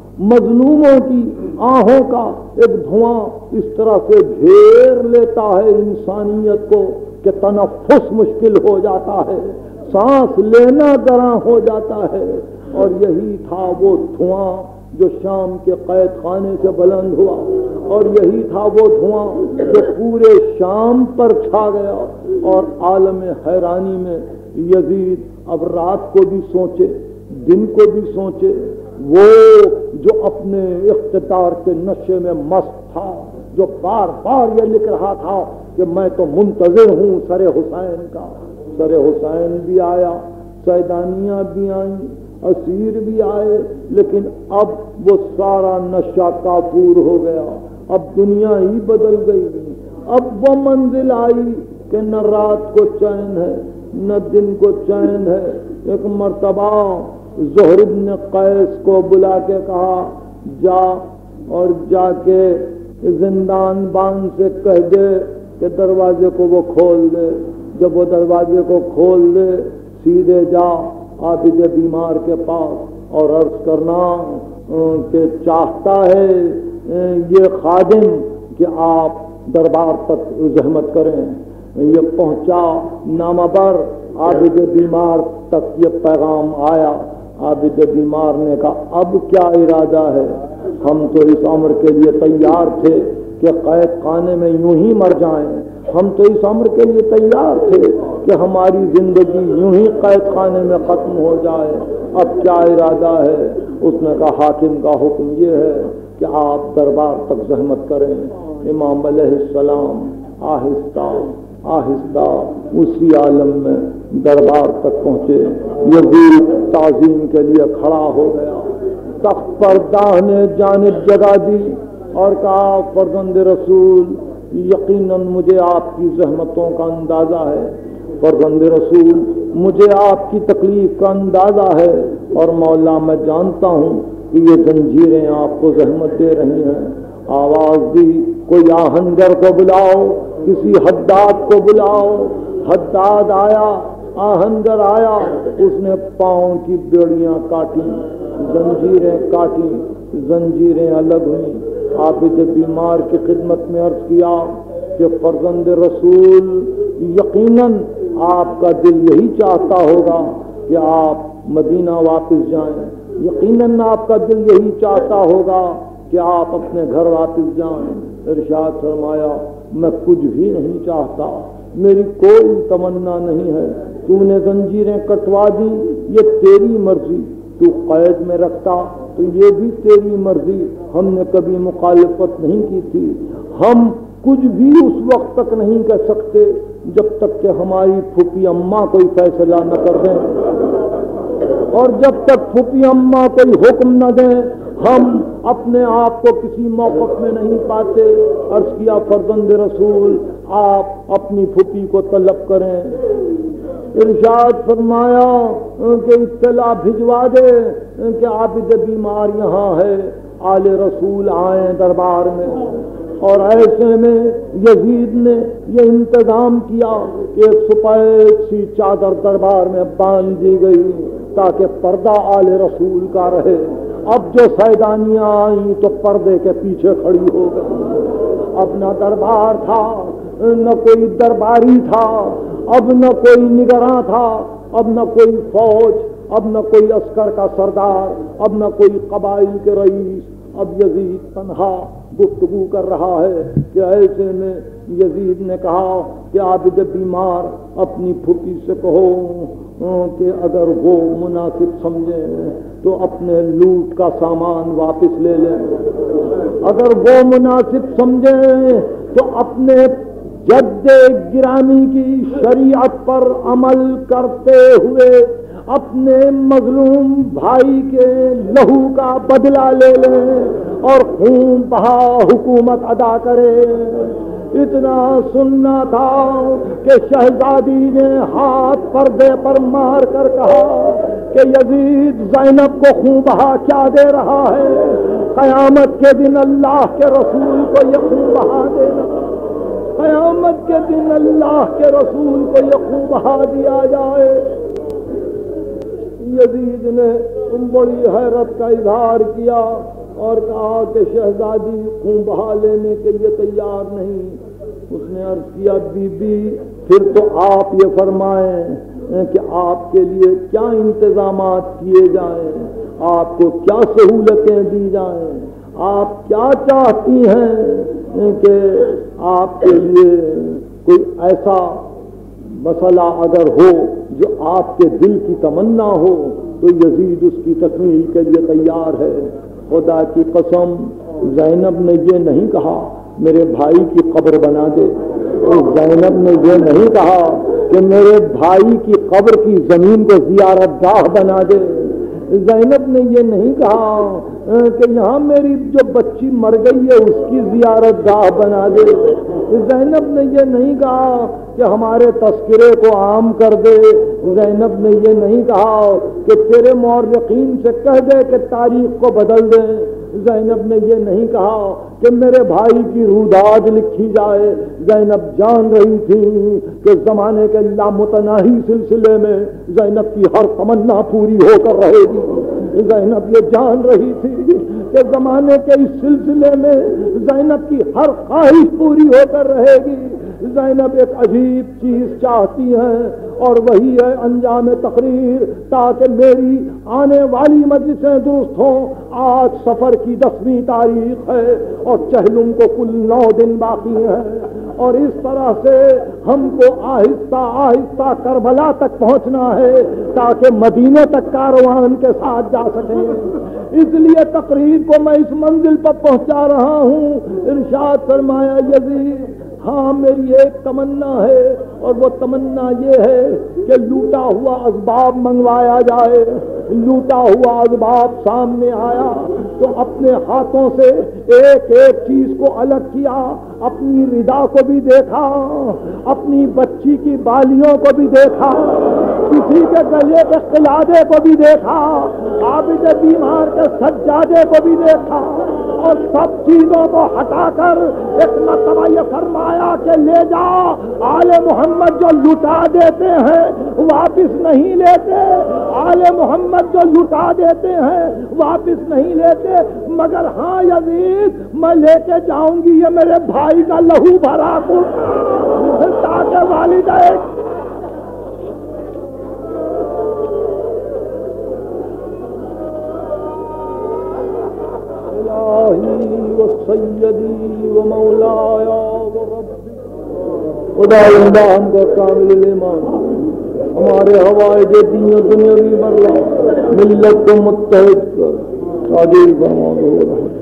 مظلوموں کی آہوں کا ایک دھواں اس طرح سے گھیر لیتا ہے انسانیت کو کہ تنفس مشکل ہو جاتا ہے، سانس لینا گراں ہو جاتا ہے. اور یہی تھا وہ دھواں جو شام کے قید خانے سے بلند ہوا، اور یہی تھا وہ دھواں جو پورے شام پر چھا گیا. اور عالم حیرانی میں یزید اب رات کو بھی سوچے، دن کو بھی سوچے، وہ جو اپنے اقتدار کے نشے میں مست تھا، جو بار بار یہ لکھ رہا تھا کہ میں تو منتظر ہوں سر حسین کا. سر حسین بھی آیا، سیدانیاں بھی آئیں، اسیر بھی آئے، لیکن اب وہ سارا نشہ کافور ہو گیا. اب دنیا ہی بدل گئی. اب وہ منزل آئی کہ نہ رات کو چین ہے نہ دن کو چین ہے. ایک مرتبہ زہر بن قیس کو بلا کے کہا جا اور جا کے زندان بان سے کہہ دے کہ دروازے کو وہ کھول دے. جب وہ دروازے کو کھول دے سیدھے جا عابد بیمار کے پاس اور عرض کرنا کہ چاہتا ہے یہ خادم کہ آپ دربار تک زحمت کریں. یہ پہنچا نامہ بر عابد بیمار تک یہ پیغام آیا. عابد بیمار نے کہا اب کیا ارادہ ہے؟ ہم تو اس عمر کے لیے تیار تھے کہ قید خانے میں یوں ہی مر جائیں، ہم تو اس عمر کے لیے تیار تھے کہ ہماری زندگی یوں ہی قید خانے میں ختم ہو جائے، اب کیا ارادہ ہے؟ اس نے کہا حاکم کا حکم یہ ہے کہ آپ دربار تک زحمت کریں. امام علیہ السلام آہستہ آہستہ اسی عالم میں دربار تک پہنچے. یزید تعظیم کے لیے کھڑا ہو گیا، تخت پر داہنے جانب جگہ دی اور کہا فرزند رسول یقیناً مجھے آپ کی زحمتوں کا اندازہ ہے، فرزند رسول مجھے آپ کی تکلیف کا اندازہ ہے، اور مولا میں جانتا ہوں کہ یہ زنجیریں آپ کو زحمت دے رہی ہیں. آواز دی کوئی آہنگر کو بلاؤ، کسی حداد کو بلاؤ. حداد آیا، آہنگر آیا، اس نے پاؤں کی بیڑیاں کاٹی، زنجیریں کاٹی، زنجیریں الگ ہوئیں. عابد بیمار کی خدمت میں عرض کیا کہ فرزند رسول یقیناً آپ کا دل یہی چاہتا ہوگا کہ آپ مدینہ واپس جائیں، یقیناً آپ کا دل یہی چاہتا ہوگا کہ آپ اپنے گھر واپس جائیں. ارشاد فرمایا میں کچھ بھی نہیں چاہتا، میری کوئی تمنا نہیں ہے. تو نے زنجیریں کٹوا دی یہ تیری مرضی، تو قید میں رکھتا تو یہ بھی تیری مرضی، ہم نے کبھی مخالفت نہیں کی تھی. ہم کچھ بھی اس وقت تک نہیں کہہ سکتے جب تک کہ ہماری پھوپھی اماں کوئی فیصلہ نہ کر دیں، اور جب تک پھوپھی اماں کوئی حکم نہ دیں ہم اپنے آپ کو کسی موقف میں نہیں پاتے. عرض کیا فرزند رسول آپ اپنی پھوپھی کو طلب کریں. ارشاد فرمایا کہ اطلاع بھجوا دے کہ عابد بیمار یہاں ہے، آل رسول آئیں دربار میں. اور ایسے میں یزید نے یہ انتظام کیا کہ ایک سفید سی چادر دربار میں باندھ دی گئی تاکہ پردہ آل رسول کا رہے. اب جو سیدانیاں آئیں تو پردے کے پیچھے کھڑی ہو گئی. اب نہ دربار تھا، نہ کوئی درباری تھا، اب نہ کوئی نگراں تھا، اب نہ کوئی فوج، اب نہ کوئی عسکر کا سردار، اب نہ کوئی قبائل کے رئیس، اب یزید تنہا گفتگو کر رہا ہے کہ ایسے میں یزید نے کہا کہ آپ جب بیمار اپنی پھوپھی سے کہو کہ اگر وہ مناسب سمجھیں تو اپنے لوٹ کا سامان واپس لے لیں، اگر وہ مناسب سمجھیں تو اپنے جد گرامی کی شریعت پر عمل کرتے ہوئے اپنے مظلوم بھائی کے لہو کا بدلہ لے لیں اور خون بہا حکومت ادا کرے۔ اتنا سننا تھا کہ شہزادی نے ہاتھ پردے پر مار کر کہا کہ یزید زینب کو خون بہا کیا دے رہا ہے؟ قیامت کے دن اللہ کے رسول کو یہ خون بہا دینا، قیامت کے دن اللہ کے رسول کو یہ خون بہا دیا جائے۔ یزید نے بڑی حیرت کا اظہار کیا اور کہا کہ شہزادی خون بہا لینے کے لیے تیار نہیں۔ اس نے عرض کیا بی بی پھر تو آپ یہ فرمائیں کہ آپ کے لیے کیا انتظامات کیے جائیں، آپ کو کیا سہولتیں دی جائیں، آپ کیا چاہتی ہیں کہ آپ کے لیے کوئی ایسا مسئلہ اگر ہو جو آپ کے دل کی تمنا ہو تو یزید اس کی تکمیل کے لیے تیار ہے۔ خدا کی قسم زینب نے یہ نہیں کہا میرے بھائی کی قبر بنا دے، زینب نے یہ نہیں کہا کہ میرے بھائی کی قبر کی زمین کو زیارت گاہ بنا دے، زینب نے یہ نہیں کہا کہ یہاں میری جو بچی مر گئی ہے اس کی زیارت گاہ بنا دے، زینب نے یہ نہیں کہا کہ ہمارے تذکرے کو عام کر دے، زینب نے یہ نہیں کہا کہ تیرے مورخین سے کہہ دے کہ تاریخ کو بدل دے، زینب نے یہ نہیں کہا کہ میرے بھائی کی روداد لکھی جائے۔ زینب جان رہی تھی کہ زمانے کے لامتناہی سلسلے میں زینب کی ہر تمنا پوری ہو کر رہے گی، زینب یہ جان رہی تھی کہ زمانے کے اس سلسلے میں زینب کی ہر خواہش پوری ہو کر رہے گی۔ زینب ایک عجیب چیز چاہتی ہیں اور وہی ہے انجام تقریر، تاکہ میری آنے والی مجلسیں درست ہوں۔ آج سفر کی دسویں تاریخ ہے اور چہلم کو کل نو دن باقی ہیں، اور اس طرح سے ہم کو آہستہ آہستہ کربلا تک پہنچنا ہے تاکہ مدینے تک کاروان کے ساتھ جا سکیں۔ اس لیے تقریر کو میں اس منزل پر پہنچا رہا ہوں۔ ارشاد فرمایا یزید ہاں میری ایک تمنا ہے اور وہ تمنا یہ ہے کہ لوٹا ہوا اسباب منگوایا جائے۔ لوٹا ہوا اسباب سامنے آیا تو اپنے ہاتھوں سے ایک ایک چیز کو الگ کیا، اپنی ردا کو بھی دیکھا، اپنی بچی کی بالیوں کو بھی دیکھا، کسی کے گلے کے قلادے کو بھی دیکھا، عابد بیمار کے سجادے کو بھی دیکھا، اور سب چیزوں کو ہٹا کر ایک مرتبہ یہ فرمایا کہ لے جا۔ آل محمد جو لٹا دیتے ہیں واپس نہیں لیتے، آل محمد جو لٹا دیتے ہیں واپس نہیں لیتے، مگر ہاں یزید میں لے کے جاؤں گی یہ میرے بھائی کا لہو بھرا کچھ، تاکہ والدہ سیدی و مولایا و ربی خدا ہم کو کامل ایمان، ہمارے حوائج دین و دنیاوی مرلا ملت کو متحد کر، عاجل فرما دو۔